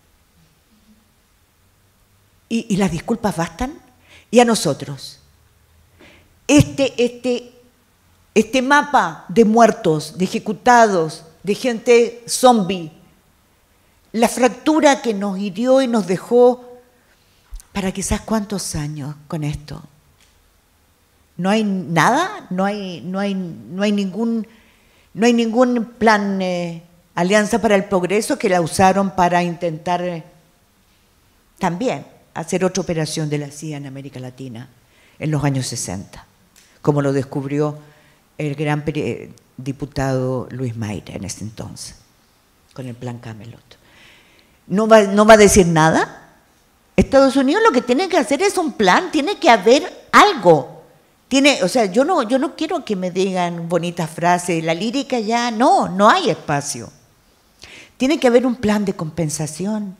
¿Y, y las disculpas bastan? Y a nosotros. Este, este, este mapa de muertos, de ejecutados, de gente zombie, la fractura que nos hirió y nos dejó para quizás cuántos años con esto. No hay nada, no hay, no hay, no hay ningún, no hay ningún plan, eh, Alianza para el Progreso, que la usaron para intentar eh, también hacer otra operación de la C I A en América Latina en los años sesenta, como lo descubrió el gran diputado Luis Mayra en ese entonces, con el Plan Camelot. ¿No va, no va a decir nada? Estados Unidos lo que tiene que hacer es un plan, tiene que haber algo. Tiene, o sea, yo no, yo no quiero que me digan bonitas frases, la lírica ya, no, no hay espacio. Tiene que haber un plan de compensación.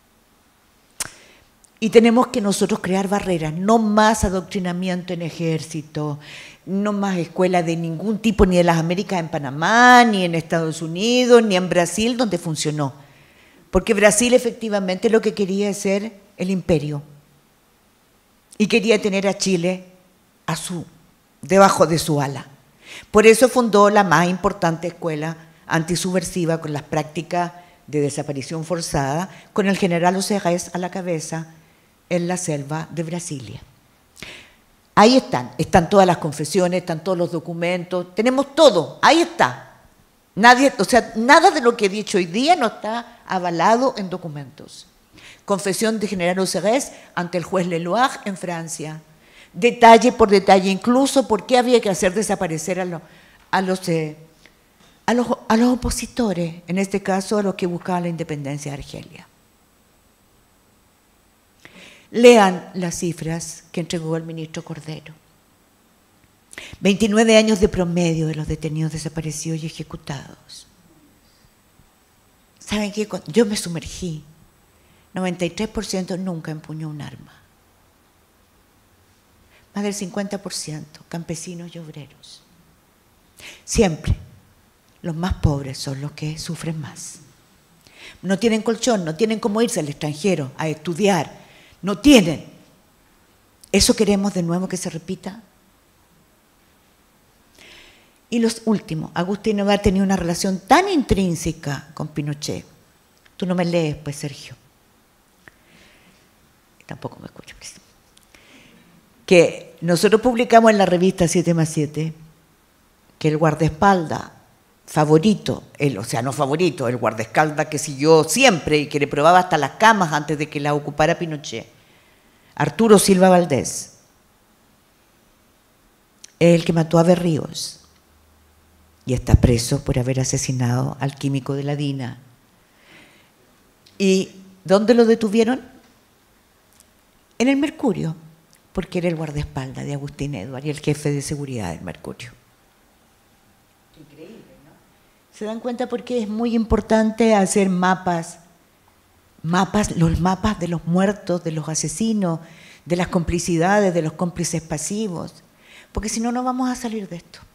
Y tenemos que nosotros crear barreras, no más adoctrinamiento en ejército, no más escuelas de ningún tipo, ni en las Américas, en Panamá, ni en Estados Unidos, ni en Brasil, donde funcionó. Porque Brasil efectivamente lo que quería es ser el imperio. Y quería tener a Chile a su, debajo de su ala. Por eso fundó la más importante escuela antisubversiva con las prácticas de desaparición forzada, con el general Ocerrés a la cabeza, en la selva de Brasilia. Ahí están, están todas las confesiones, están todos los documentos, tenemos todo, ahí está. Nadie, o sea, nada de lo que he dicho hoy día no está avalado en documentos. Confesión de general Ocerrés ante el juez Leloir en Francia. Detalle por detalle, incluso por qué había que hacer desaparecer a, lo, a, los, eh, a, los, a los opositores, en este caso a los que buscaban la independencia de Argelia. Lean las cifras que entregó el ministro Cordero. veintinueve años de promedio de los detenidos desaparecidos y ejecutados. ¿Saben qué? Yo me sumergí. noventa y tres por ciento nunca empuñó un arma. Más del cincuenta por ciento campesinos y obreros. Siempre los más pobres son los que sufren más. No tienen colchón, no tienen cómo irse al extranjero a estudiar. No tienen. ¿Eso queremos de nuevo que se repita? Y los últimos, Agustín Novoa tenía una relación tan intrínseca con Pinochet. Tú no me lees, pues, Sergio. Tampoco me escucho. Que nosotros publicamos en la revista siete más siete que el guardaespaldas favorito, el, o sea, no favorito, el guardaespaldas que siguió siempre y que le probaba hasta las camas antes de que la ocupara Pinochet, Arturo Silva Valdés, el que mató a Berríos y está preso por haber asesinado al químico de la DINA. ¿Y dónde lo detuvieron? En el Mercurio, porque era el guardaespaldas de Agustín Edwards y el jefe de seguridad del Mercurio. Increíble, ¿no? ¿Se dan cuenta por qué es muy importante hacer mapas, mapas, los mapas de los muertos, de los asesinos, de las complicidades, de los cómplices pasivos? Porque si no, no vamos a salir de esto.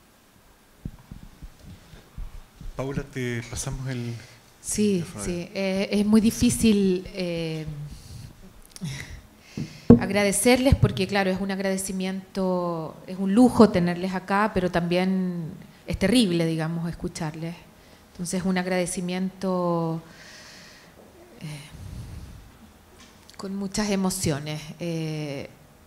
Paula, te pasamos el... Sí, sí, eh, es muy difícil eh, agradecerles porque, claro, es un agradecimiento, es un lujo tenerles acá, pero también es terrible, digamos, escucharles. Entonces, un agradecimiento eh, con muchas emociones, eh,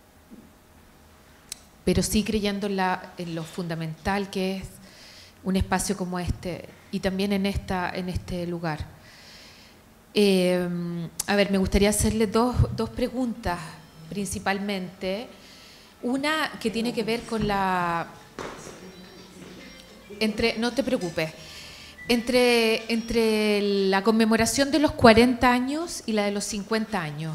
pero sí creyendo en, la, en lo fundamental que es un espacio como este y también en, esta, en este lugar. Eh, a ver, me gustaría hacerle dos, dos preguntas principalmente. Una que tiene que ver con la... Entre, no te preocupes. Entre, entre la conmemoración de los cuarenta años y la de los cincuenta años.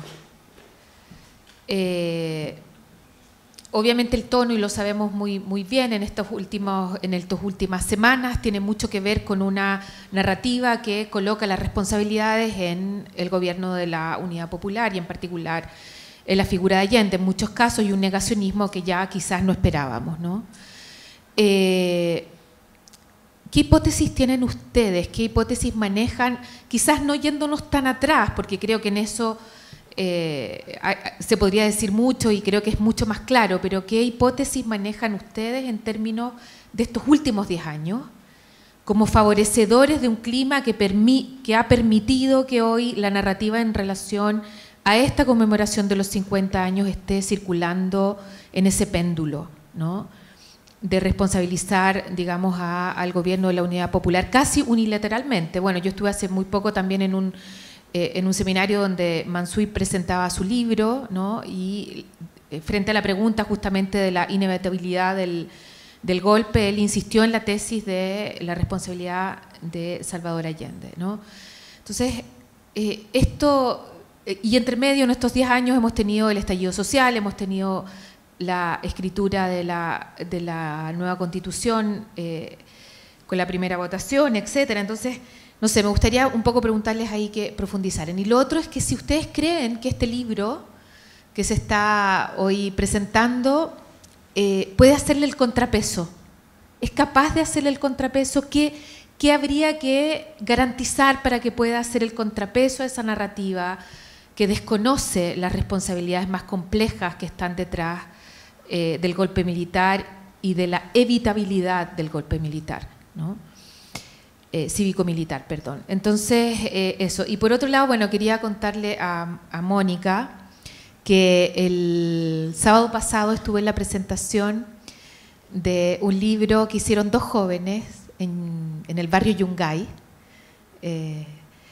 Eh, Obviamente el tono, y lo sabemos muy, muy bien en, estos últimos, en estas últimas semanas, tiene mucho que ver con una narrativa que coloca las responsabilidades en el gobierno de la Unidad Popular y en particular en la figura de Allende, en muchos casos, y un negacionismo que ya quizás no esperábamos, ¿no? Eh, ¿Qué hipótesis tienen ustedes? ¿Qué hipótesis manejan? Quizás no yéndonos tan atrás, porque creo que en eso... Eh, se podría decir mucho y creo que es mucho más claro, pero ¿qué hipótesis manejan ustedes en términos de estos últimos diez años como favorecedores de un clima que, permi que ha permitido que hoy la narrativa en relación a esta conmemoración de los cincuenta años esté circulando en ese péndulo, ¿no?, de responsabilizar, digamos, a, al gobierno de la Unidad Popular casi unilateralmente. Bueno, yo estuve hace muy poco también en un, eh, en un seminario donde Mansuy presentaba su libro, ¿no?, y eh, frente a la pregunta justamente de la inevitabilidad del, del golpe, él insistió en la tesis de la responsabilidad de Salvador Allende, ¿no? Entonces, eh, esto, eh, y entre medio en estos diez años hemos tenido el estallido social, hemos tenido la escritura de la, de la nueva Constitución eh, con la primera votación, etcétera. Entonces, no sé, me gustaría un poco preguntarles ahí que profundizaran. Y lo otro es que si ustedes creen que este libro que se está hoy presentando eh, puede hacerle el contrapeso, es capaz de hacerle el contrapeso, ¿qué, qué habría que garantizar para que pueda hacer el contrapeso a esa narrativa que desconoce las responsabilidades más complejas que están detrás Eh, del golpe militar y de la evitabilidad del golpe militar, ¿no? Eh, cívico-militar, perdón. Entonces, eh, eso. Y por otro lado, bueno, quería contarle a, a Mónica que el sábado pasado estuve en la presentación de un libro que hicieron dos jóvenes en, en el barrio Yungay, eh,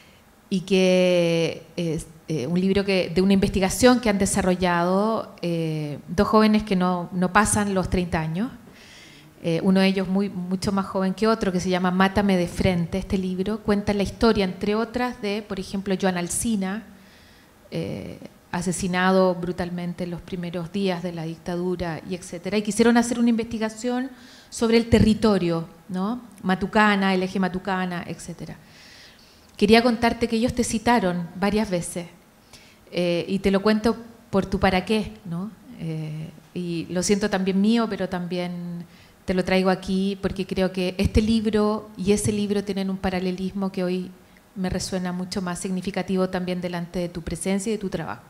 y que es eh, un libro que, de una investigación que han desarrollado eh, dos jóvenes que no, no pasan los treinta años, eh, uno de ellos muy, mucho más joven que otro, que se llama Mátame de frente. Este libro cuenta la historia, entre otras, de, por ejemplo, Joan Alsina, eh, asesinado brutalmente en los primeros días de la dictadura, y etcétera. Y quisieron hacer una investigación sobre el territorio, ¿no?, Matucana, el eje Matucana, etcétera. Quería contarte que ellos te citaron varias veces, eh, y te lo cuento por tu para qué, ¿no? Eh, y lo siento también mío, pero también te lo traigo aquí porque creo que este libro y ese libro tienen un paralelismo que hoy me resuena mucho más significativo también delante de tu presencia y de tu trabajo.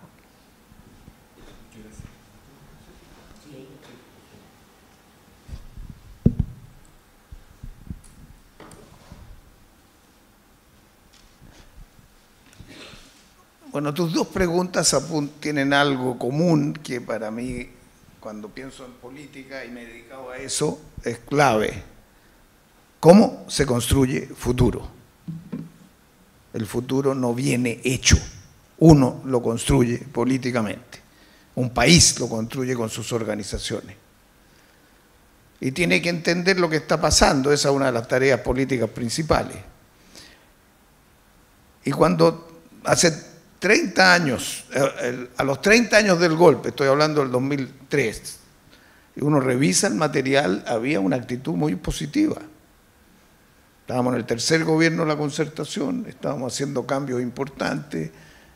Bueno, tus dos preguntas tienen algo común que para mí, cuando pienso en política y me he dedicado a eso, es clave. ¿Cómo se construye futuro? El futuro no viene hecho, uno lo construye políticamente, un país lo construye con sus organizaciones. Y tiene que entender lo que está pasando, esa es una de las tareas políticas principales. Y cuando hace treinta años, a los treinta años del golpe, estoy hablando del dos mil tres, y uno revisa el material, había una actitud muy positiva. Estábamos en el tercer gobierno de la Concertación, estábamos haciendo cambios importantes,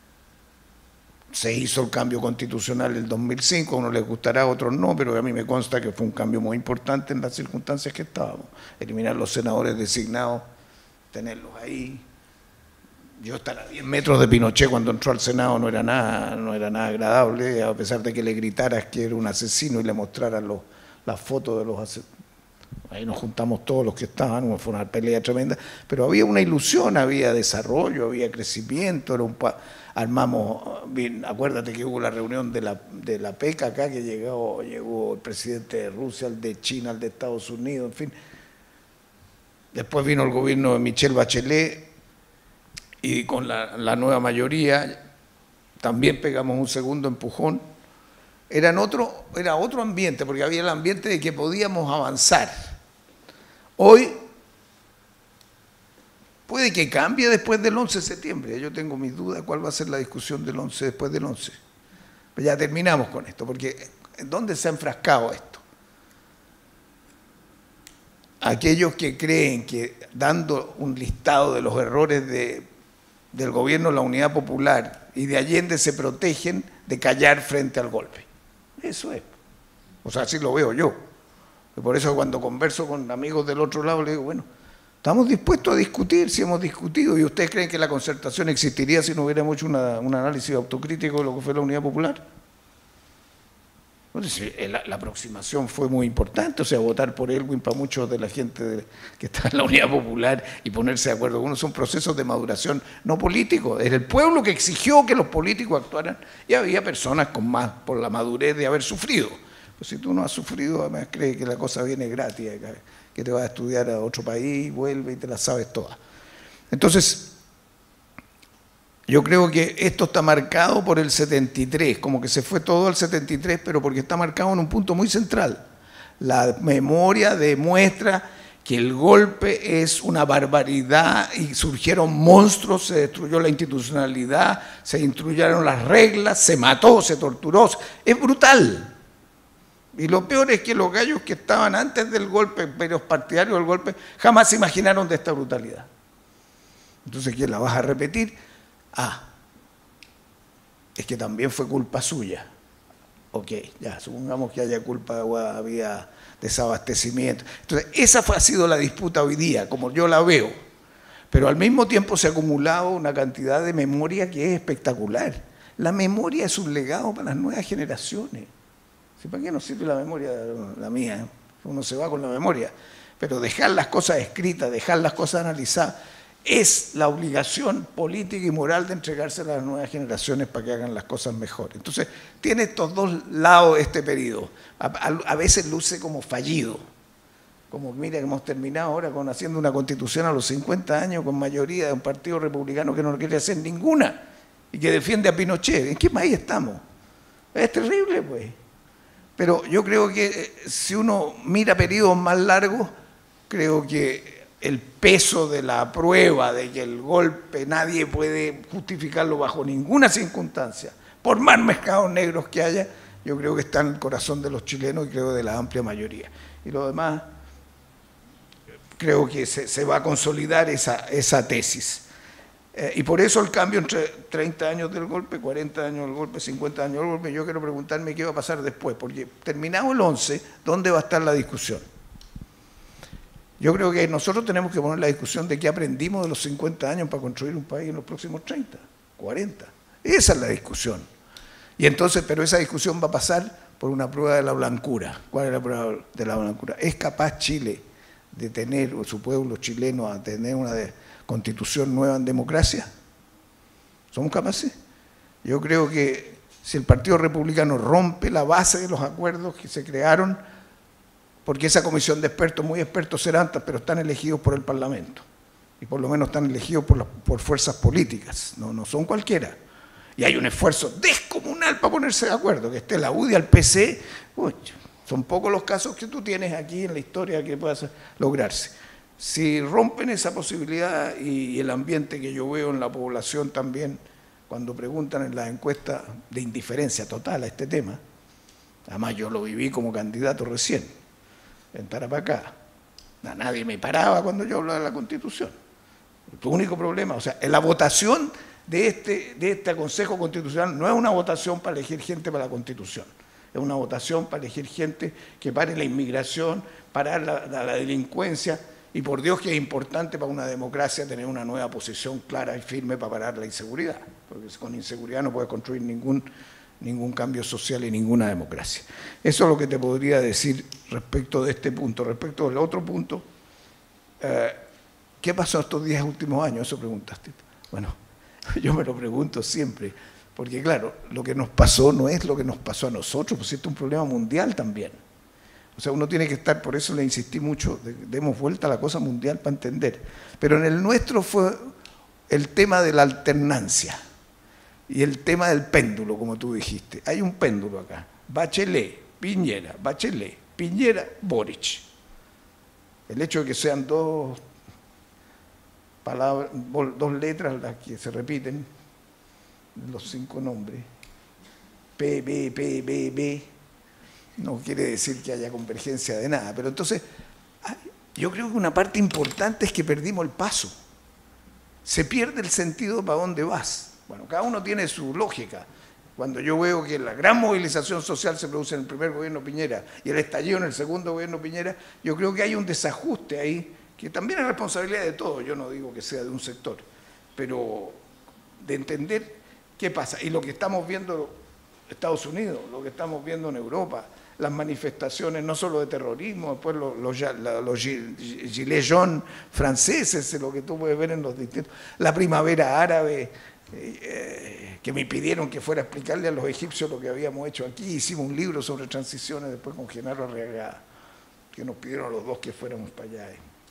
se hizo el cambio constitucional en el dos mil cinco, a unos les gustará, a otros no, pero a mí me consta que fue un cambio muy importante en las circunstancias que estábamos. Eliminar los senadores designados, tenerlos ahí. Yo estar a diez metros de Pinochet cuando entró al Senado no era nada, no era nada agradable, a pesar de que le gritaras que era un asesino y le mostraras los, las fotos de los asesinos. Ahí nos juntamos todos los que estaban, fue una pelea tremenda, pero había una ilusión, había desarrollo, había crecimiento, era un pa armamos, bien, acuérdate que hubo la reunión de la, de la PEC acá, que llegó, llegó el presidente de Rusia, el de China, el de Estados Unidos, en fin. Después vino el gobierno de Michelle Bachelet, y con la, la nueva mayoría también pegamos un segundo empujón. Eran otro, era otro ambiente, porque había el ambiente de que podíamos avanzar. Hoy puede que cambie después del once de septiembre. Yo tengo mis dudas cuál va a ser la discusión del once después del once. Pero ya terminamos con esto, porque ¿dónde se ha enfrascado esto? Aquellos que creen que dando un listado de los errores de del gobierno de la Unidad Popular y de Allende se protegen de callar frente al golpe. Eso es. O sea, así lo veo yo. Y por eso cuando converso con amigos del otro lado, le digo, bueno, estamos dispuestos a discutir, si hemos discutido, y ustedes creen que la Concertación existiría si no hubiéramos hecho una, un análisis autocrítico de lo que fue la Unidad Popular. Entonces, la, la aproximación fue muy importante, o sea, votar por Elwin para muchos de la gente de, que está en la Unidad Popular y ponerse de acuerdo con uno son procesos de maduración no políticos. Era el pueblo que exigió que los políticos actuaran y había personas con más, por la madurez de haber sufrido. Pues si tú no has sufrido, además crees que la cosa viene gratis, que te vas a estudiar a otro país, vuelve y te la sabes toda. Entonces, yo creo que esto está marcado por el setenta y tres, como que se fue todo al setenta y tres, pero porque está marcado en un punto muy central. La memoria demuestra que el golpe es una barbaridad y surgieron monstruos, se destruyó la institucionalidad, se destruyeron las reglas, se mató, se torturó. Es brutal. Y lo peor es que los gallos que estaban antes del golpe, los partidarios del golpe, jamás se imaginaron de esta brutalidad. Entonces, ¿quién la vas a repetir? Ah, es que también fue culpa suya. Ok, ya, supongamos que haya culpa, había desabastecimiento. Entonces, esa fue, ha sido la disputa hoy día, como yo la veo. Pero al mismo tiempo se ha acumulado una cantidad de memoria que es espectacular. La memoria es un legado para las nuevas generaciones. ¿Sí? ¿Para qué nos sirve la memoria? La mía, uno se va con la memoria. Pero dejar las cosas escritas, dejar las cosas analizadas, es la obligación política y moral de entregársela a las nuevas generaciones para que hagan las cosas mejor. Entonces, tiene estos dos lados este periodo. A, a, a veces luce como fallido. Como, mira, que hemos terminado ahora con haciendo una constitución a los cincuenta años con mayoría de un partido republicano que no quiere hacer ninguna y que defiende a Pinochet. ¿En qué país estamos? Es terrible, pues. Pero yo creo que si uno mira periodos más largos, creo que el peso de la prueba de que el golpe nadie puede justificarlo bajo ninguna circunstancia, por más mercados negros que haya, yo creo que está en el corazón de los chilenos y creo de la amplia mayoría. Y lo demás, creo que se, se va a consolidar esa, esa tesis. Eh, y por eso el cambio entre treinta años del golpe, cuarenta años del golpe, cincuenta años del golpe, yo quiero preguntarme qué va a pasar después, porque terminado el once, ¿dónde va a estar la discusión? Yo creo que nosotros tenemos que poner la discusión de qué aprendimos de los cincuenta años para construir un país en los próximos treinta, cuarenta. Esa es la discusión. Y entonces, pero esa discusión va a pasar por una prueba de la blancura. ¿Cuál es la prueba de la blancura? ¿Es capaz Chile de tener, o su pueblo chileno, a tener una de, constitución nueva en democracia? ¿Somos capaces? Yo creo que si el Partido Republicano rompe la base de los acuerdos que se crearon, porque esa comisión de expertos, muy expertos serán, pero están elegidos por el Parlamento, y por lo menos están elegidos por, la, por fuerzas políticas, no, no son cualquiera. Y hay un esfuerzo descomunal para ponerse de acuerdo, que esté la U D I al P C, uy, son pocos los casos que tú tienes aquí en la historia que pueda lograrse. Si rompen esa posibilidad y el ambiente que yo veo en la población también, cuando preguntan en las encuestas de indiferencia total a este tema, además yo lo viví como candidato recién, en Tarapacá, a nadie me paraba cuando yo hablaba de la Constitución. Tu único problema, o sea, la votación de este, de este Consejo Constitucional no es una votación para elegir gente para la Constitución, es una votación para elegir gente que pare la inmigración, parar la, la, la delincuencia, y por Dios que es importante para una democracia tener una nueva posición clara y firme para parar la inseguridad, porque con inseguridad no puedes construir ningún, ningún cambio social y ninguna democracia. Eso es lo que te podría decir respecto de este punto. Respecto del otro punto, eh, ¿qué pasó estos diez últimos años? Eso preguntaste. Bueno, yo me lo pregunto siempre, porque claro, lo que nos pasó no es lo que nos pasó a nosotros, pues esto es un problema mundial también. O sea, uno tiene que estar, por eso le insistí mucho, de, demos vuelta a la cosa mundial para entender. Pero en el nuestro fue el tema de la alternancia y el tema del péndulo, como tú dijiste. Hay un péndulo acá. Bachelet, Piñera, Bachelet, Piñera, Boric. El hecho de que sean dos palabras, dos letras las que se repiten, los cinco nombres, P, B, P, B, B, no quiere decir que haya convergencia de nada, pero entonces yo creo que una parte importante es que perdimos el paso. Se pierde el sentido para dónde vas. Bueno, cada uno tiene su lógica. Cuando yo veo que la gran movilización social se produce en el primer gobierno Piñera y el estallido en el segundo gobierno Piñera, yo creo que hay un desajuste ahí, que también es responsabilidad de todos, yo no digo que sea de un sector, pero de entender qué pasa. Y lo que estamos viendo Estados Unidos, lo que estamos viendo en Europa, las manifestaciones no solo de terrorismo, después los, los, los gilets jaunes franceses, lo que tú puedes ver en los distintos, la primavera árabe, eh, que me pidieron que fuera a explicarle a los egipcios lo que habíamos hecho aquí, hicimos un libro sobre transiciones después con Genaro Arriagada, que nos pidieron a los dos que fuéramos para allá.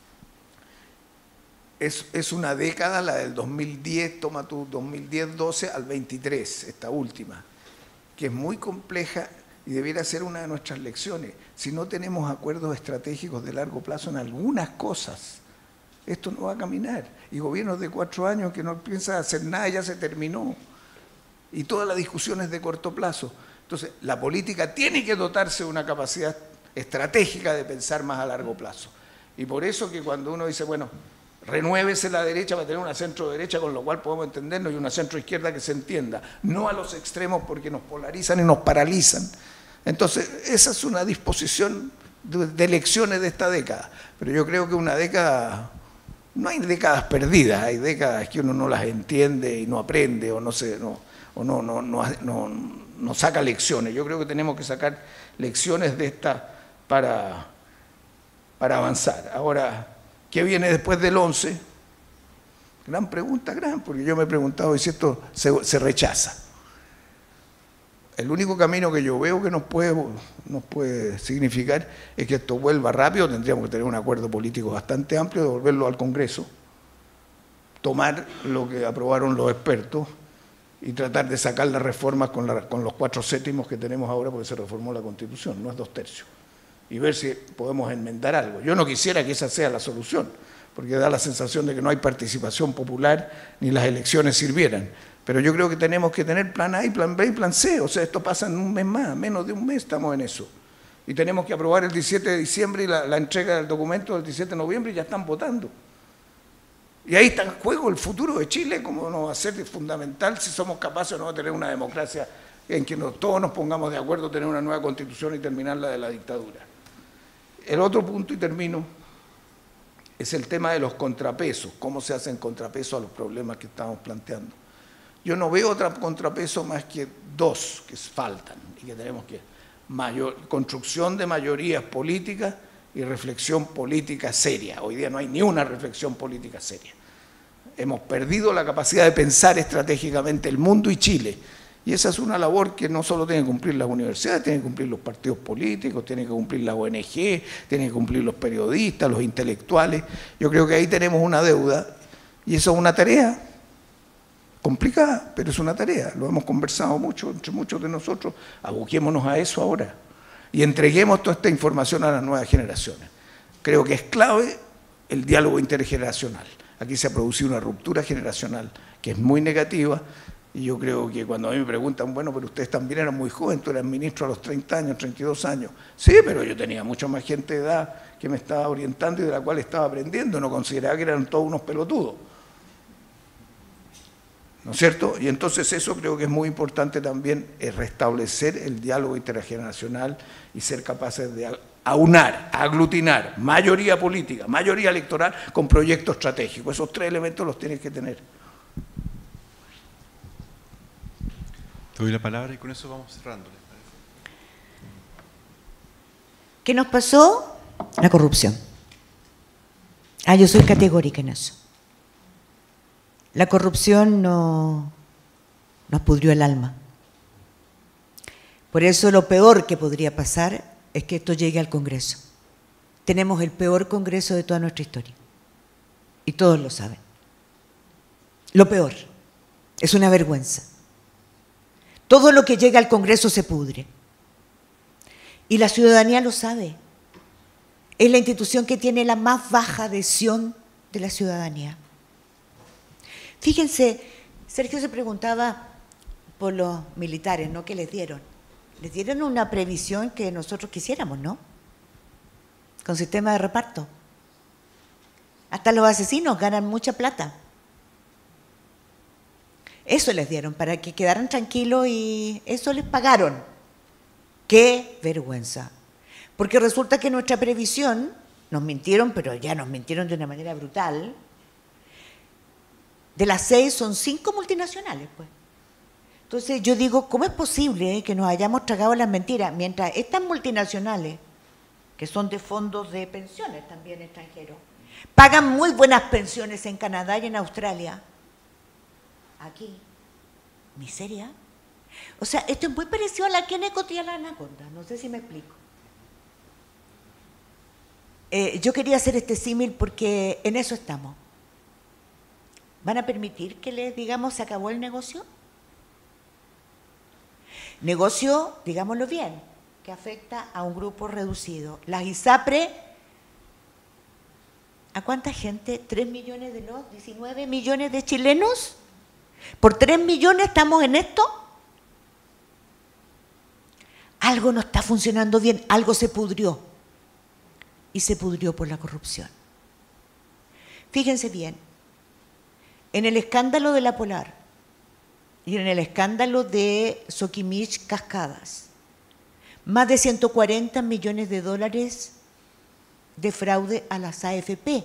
Es, es una década, la del dos mil diez, toma tu dos mil diez doce al veintitrés, esta última, que es muy compleja y debiera ser una de nuestras lecciones. Si no tenemos acuerdos estratégicos de largo plazo en algunas cosas, esto no va a caminar. Y gobiernos de cuatro años que no piensan hacer nada, ya se terminó. Y toda la discusión es de corto plazo. Entonces, la política tiene que dotarse de una capacidad estratégica de pensar más a largo plazo. Y por eso que cuando uno dice, bueno, renuévese la derecha para tener una centro derecha, con lo cual podemos entendernos, y una centro izquierda que se entienda, no a los extremos porque nos polarizan y nos paralizan. Entonces, esa es una disposición de, de elecciones de esta década. Pero yo creo que una década, no hay décadas perdidas, hay décadas que uno no las entiende y no aprende o no se, no, o no, no, no, no, no saca lecciones. Yo creo que tenemos que sacar lecciones de esta para, para avanzar. Ahora, ¿qué viene después del once? Gran pregunta, gran, porque yo me he preguntado si esto se, se rechaza. El único camino que yo veo que nos puede, nos puede significar es que esto vuelva rápido. Tendríamos que tener un acuerdo político bastante amplio, devolverlo al Congreso, tomar lo que aprobaron los expertos y tratar de sacar las reformas con, la, con los cuatro séptimos que tenemos ahora, porque se reformó la Constitución, no es dos tercios. Y ver si podemos enmendar algo. Yo no quisiera que esa sea la solución, porque da la sensación de que no hay participación popular ni las elecciones sirvieran. Pero yo creo que tenemos que tener plan A y plan B y plan C. O sea, esto pasa en un mes más, menos de un mes estamos en eso. Y tenemos que aprobar el diecisiete de diciembre y la, la entrega del documento del diecisiete de noviembre y ya están votando. Y ahí está en juego el futuro de Chile, como no va a ser fundamental si somos capaces o no de tener una democracia en que nos, todos nos pongamos de acuerdo, tener una nueva constitución y terminar la de la dictadura. El otro punto, y termino, es el tema de los contrapesos, cómo se hacen contrapesos a los problemas que estamos planteando. Yo no veo otro contrapeso más que dos que faltan y que tenemos que, mayor, construcción de mayorías políticas y reflexión política seria. Hoy día no hay ni una reflexión política seria. Hemos perdido la capacidad de pensar estratégicamente el mundo y Chile. Y esa es una labor que no solo tienen que cumplir las universidades, tienen que cumplir los partidos políticos, tienen que cumplir las O N G, tienen que cumplir los periodistas, los intelectuales. Yo creo que ahí tenemos una deuda y eso es una tarea complicada, pero es una tarea. Lo hemos conversado mucho entre muchos de nosotros. Aboquémonos a eso ahora y entreguemos toda esta información a las nuevas generaciones. Creo que es clave el diálogo intergeneracional. Aquí se ha producido una ruptura generacional que es muy negativa. Y yo creo que cuando a mí me preguntan, bueno, pero ustedes también eran muy jóvenes, tú eras ministro a los treinta años, treinta y dos años. Sí, pero yo tenía mucha más gente de edad que me estaba orientando y de la cual estaba aprendiendo. No consideraba que eran todos unos pelotudos. ¿No es cierto? Y entonces eso creo que es muy importante también, es restablecer el diálogo intergeneracional y ser capaces de aunar, aglutinar mayoría política, mayoría electoral con proyectos estratégicos. Esos tres elementos los tienes que tener. Te doy la palabra y con eso vamos cerrando. ¿Qué nos pasó? La corrupción. Ah, yo soy categórica en eso. La corrupción no, nos pudrió el alma. Por eso lo peor que podría pasar es que esto llegue al Congreso. Tenemos el peor Congreso de toda nuestra historia. Y todos lo saben. Lo peor. Es una vergüenza. Todo lo que llega al Congreso se pudre. Y la ciudadanía lo sabe. Es la institución que tiene la más baja adhesión de la ciudadanía. Fíjense, Sergio se preguntaba por los militares, ¿no? ¿Qué les dieron? Les dieron una previsión que nosotros quisiéramos, ¿no? Con sistema de reparto. Hasta los asesinos ganan mucha plata. Eso les dieron, para que quedaran tranquilos y eso les pagaron. ¡Qué vergüenza! Porque resulta que nuestra previsión, nos mintieron, pero ya nos mintieron de una manera brutal. De las seis son cinco multinacionales, pues. Entonces yo digo, ¿cómo es posible eh, que nos hayamos tragado las mentiras? Mientras estas multinacionales, que son de fondos de pensiones también extranjeros, pagan muy buenas pensiones en Canadá y en Australia. Aquí, miseria. O sea, esto es muy parecido a la Kenecott y a la Anaconda, no sé si me explico. Eh, yo quería hacer este símil porque en eso estamos. ¿Van a permitir que les digamos se acabó el negocio? Negocio, digámoslo bien, que afecta a un grupo reducido. Las ISAPRE, ¿a cuánta gente? ¿Tres millones de los diecinueve millones de chilenos? ¿Por tres millones estamos en esto? Algo no está funcionando bien, algo se pudrió. Y se pudrió por la corrupción. Fíjense bien, en el escándalo de la Polar y en el escándalo de Soquimich Cascadas, más de ciento cuarenta millones de dólares de fraude a las A F P.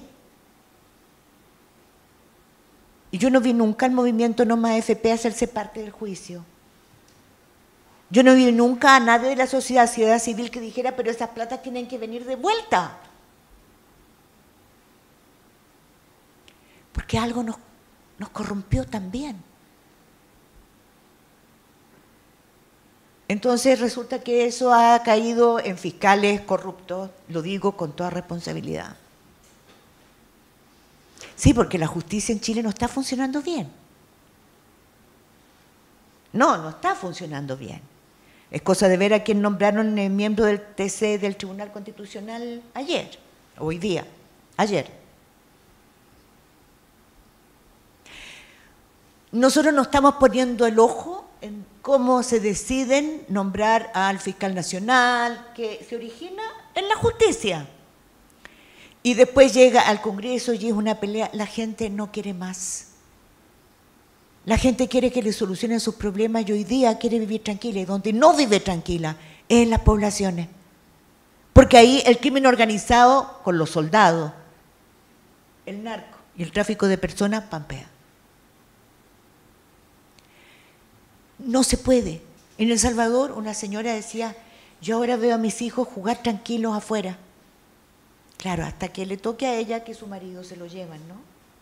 Y yo no vi nunca el movimiento No Más A F P hacerse parte del juicio. Yo no vi nunca a nadie de la sociedad, sociedad civil que dijera, pero esas platas tienen que venir de vuelta. Porque algo nos, nos corrompió también. Entonces resulta que eso ha caído en fiscales corruptos, lo digo con toda responsabilidad. Sí, porque la justicia en Chile no está funcionando bien. No, no está funcionando bien. Es cosa de ver a quién nombraron el miembro del T C del Tribunal Constitucional ayer, hoy día, ayer. Nosotros no estamos poniendo el ojo en cómo se deciden nombrar al fiscal nacional, que se origina en la justicia. Y después llega al Congreso y es una pelea. La gente no quiere más. La gente quiere que le solucionen sus problemas y hoy día quiere vivir tranquila. Y donde no vive tranquila es en las poblaciones. Porque ahí el crimen organizado con los soldados, el narco y el tráfico de personas pampea. No se puede. En El Salvador una señora decía, yo ahora veo a mis hijos jugar tranquilos afuera. Claro, hasta que le toque a ella que su marido se lo llevan, ¿no?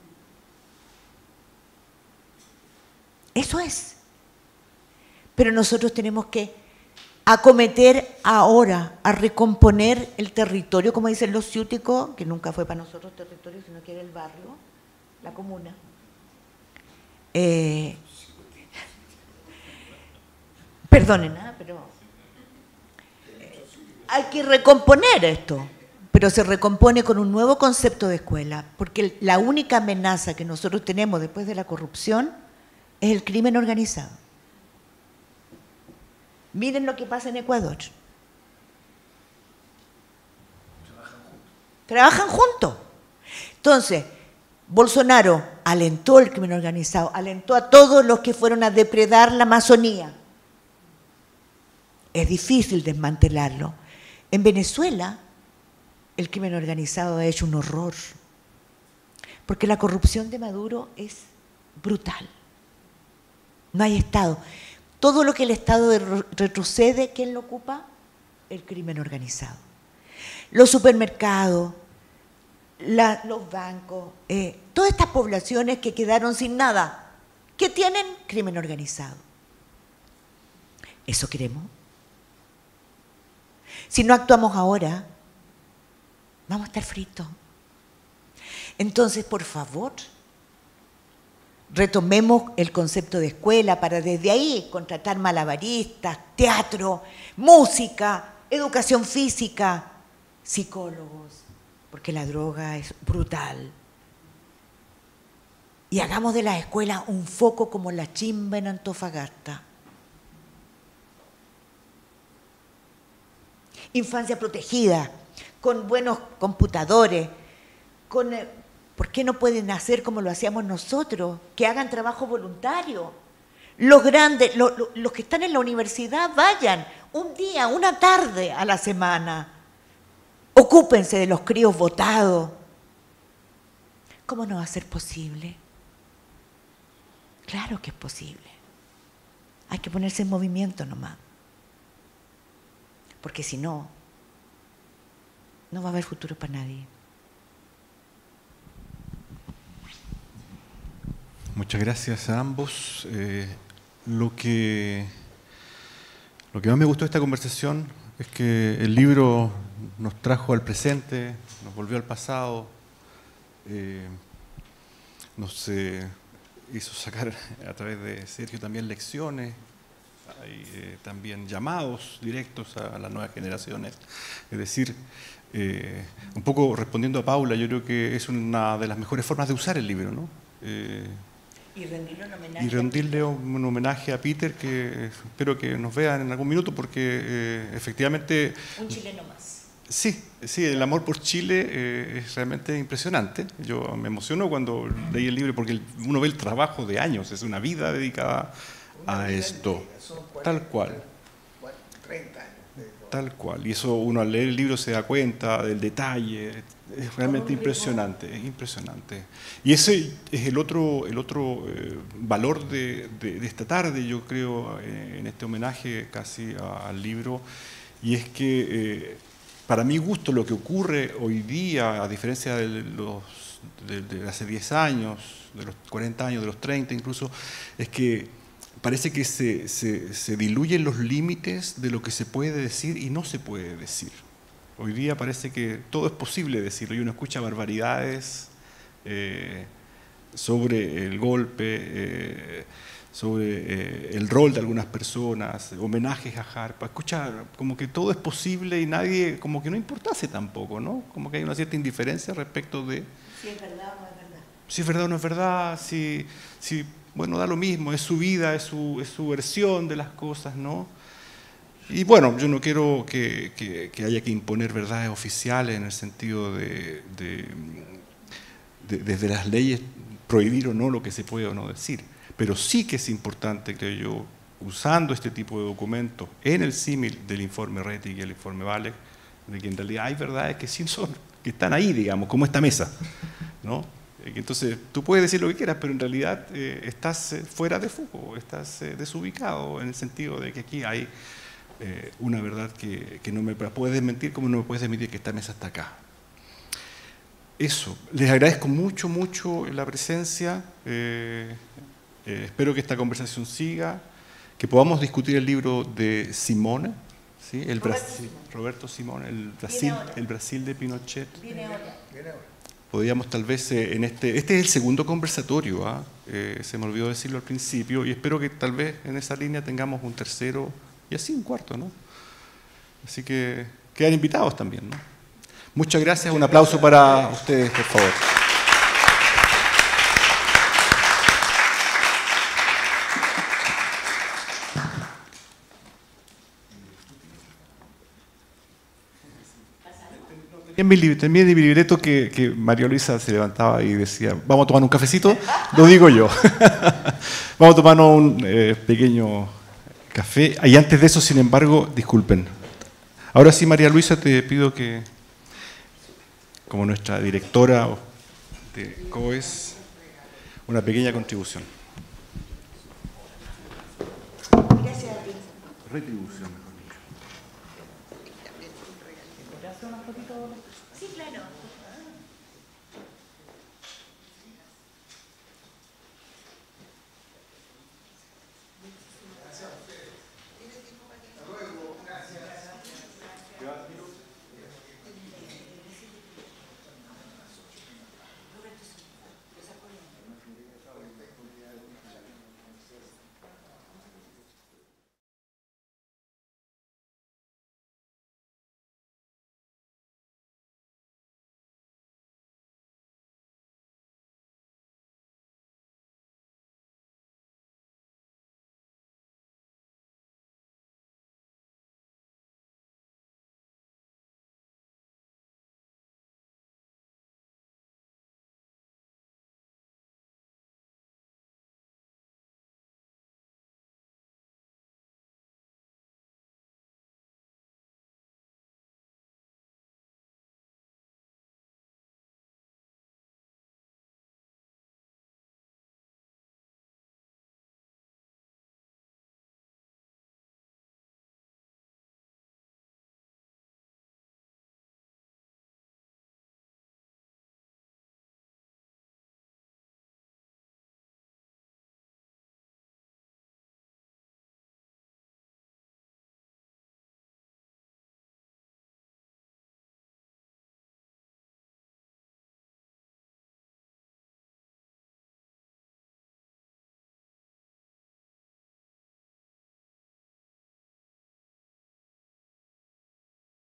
Eso es. Pero nosotros tenemos que acometer ahora, a recomponer el territorio, como dicen los ciúticos, que nunca fue para nosotros territorio, sino que era el barrio, la comuna. Eh, perdonen, ¿eh? pero eh, hay que recomponer esto. Pero se recompone con un nuevo concepto de escuela, porque la única amenaza que nosotros tenemos después de la corrupción es el crimen organizado. Miren lo que pasa en Ecuador. Trabajan juntos. Entonces, Bolsonaro alentó el crimen organizado, alentó a todos los que fueron a depredar la Amazonía. Es difícil desmantelarlo. En Venezuela, el crimen organizado ha hecho un horror, porque la corrupción de Maduro es brutal. No hay Estado. Todo lo que el Estado retrocede, ¿quién lo ocupa? El crimen organizado. Los supermercados, la, los bancos, eh, todas estas poblaciones que quedaron sin nada, ¿qué tienen? Crimen organizado. ¿Eso queremos? Si no actuamos ahora, vamos a estar fritos. Entonces, por favor, retomemos el concepto de escuela para desde ahí contratar malabaristas, teatro, música, educación física, psicólogos, porque la droga es brutal. Y hagamos de la escuela un foco como la Chimba en Antofagasta. Infancia protegida, con buenos computadores, con, ¿por qué no pueden hacer como lo hacíamos nosotros? Que hagan trabajo voluntario. Los grandes, los, los que están en la universidad, vayan un día, una tarde a la semana. Ocúpense de los críos votados. ¿Cómo no va a ser posible? Claro que es posible. Hay que ponerse en movimiento nomás. Porque si no, no va a haber futuro para nadie. Muchas gracias a ambos. Eh, lo que, lo que más me gustó de esta conversación es que el libro nos trajo al presente, nos volvió al pasado, eh, nos eh, hizo sacar a través de Sergio también lecciones, hay eh, también llamados directos a las nuevas generaciones. Es decir, eh, un poco respondiendo a Paula, yo creo que es una de las mejores formas de usar el libro, ¿no? Eh, Y rendirle un homenaje. Y rendirle un homenaje a Peter, que espero que nos vean en algún minuto, porque eh, efectivamente... Un chileno más. Sí, sí, el amor por Chile eh, es realmente impresionante. Yo me emociono cuando leí el libro, porque uno ve el trabajo de años, es una vida dedicada a esto, tal cual. treinta años. Tal cual. Y eso uno al leer el libro se da cuenta del detalle. Es realmente impresionante, es impresionante. Y ese es el otro, el otro eh, valor de, de, de esta tarde, yo creo, eh, en este homenaje casi a, al libro, y es que eh, para mi gusto lo que ocurre hoy día, a diferencia de los de, de hace diez años, de los cuarenta años, de los treinta incluso, es que parece que se, se, se diluyen los límites de lo que se puede decir y no se puede decir. Hoy día parece que todo es posible decirlo y uno escucha barbaridades eh, sobre el golpe, eh, sobre eh, el rol de algunas personas, homenajes a Jarpa. Escucha como que todo es posible y nadie, como que no importase tampoco, ¿no? Como que hay una cierta indiferencia respecto de... Si es verdad o no es verdad. Si es verdad o no es verdad, si, si bueno, da lo mismo, es su vida, es su, es su versión de las cosas, ¿no? Y bueno, yo no quiero que, que, que haya que imponer verdades oficiales en el sentido de, de, de, desde las leyes, prohibir o no lo que se puede o no decir. Pero sí que es importante, creo yo, usando este tipo de documentos en el símil del informe Rettig y el informe Valek, de que en realidad hay verdades que sí son, que están ahí, digamos, como esta mesa, ¿no? Entonces, tú puedes decir lo que quieras, pero en realidad eh, estás fuera de foco, estás eh, desubicado, en el sentido de que aquí hay eh, una verdad que, que no me puedes desmentir, como no me puedes desmentir que esta mesa está acá. Eso, les agradezco mucho, mucho la presencia, eh, eh, espero que esta conversación siga, que podamos discutir el libro de Simone, ¿sí? el Roberto Brasil, Simone. Roberto Simone, el Brasil, ahora. el Brasil de Pinochet. Viene ahora. Podríamos tal vez eh, en este, este es el segundo conversatorio, ¿ah? eh, se me olvidó decirlo al principio, y espero que tal vez en esa línea tengamos un tercero y así un cuarto, ¿no? Así que quedan invitados también, ¿no? Muchas gracias, un aplauso para ustedes, por favor. En mi, también en mi libreto que, que María Luisa se levantaba y decía, vamos a tomar un cafecito, lo digo yo. Vamos a tomarnos un eh, pequeño café. Y antes de eso, sin embargo, disculpen. Ahora sí, María Luisa, te pido que, como nuestra directora de C O E S, una pequeña contribución. Gracias a ti. Retribución. Sí, claro.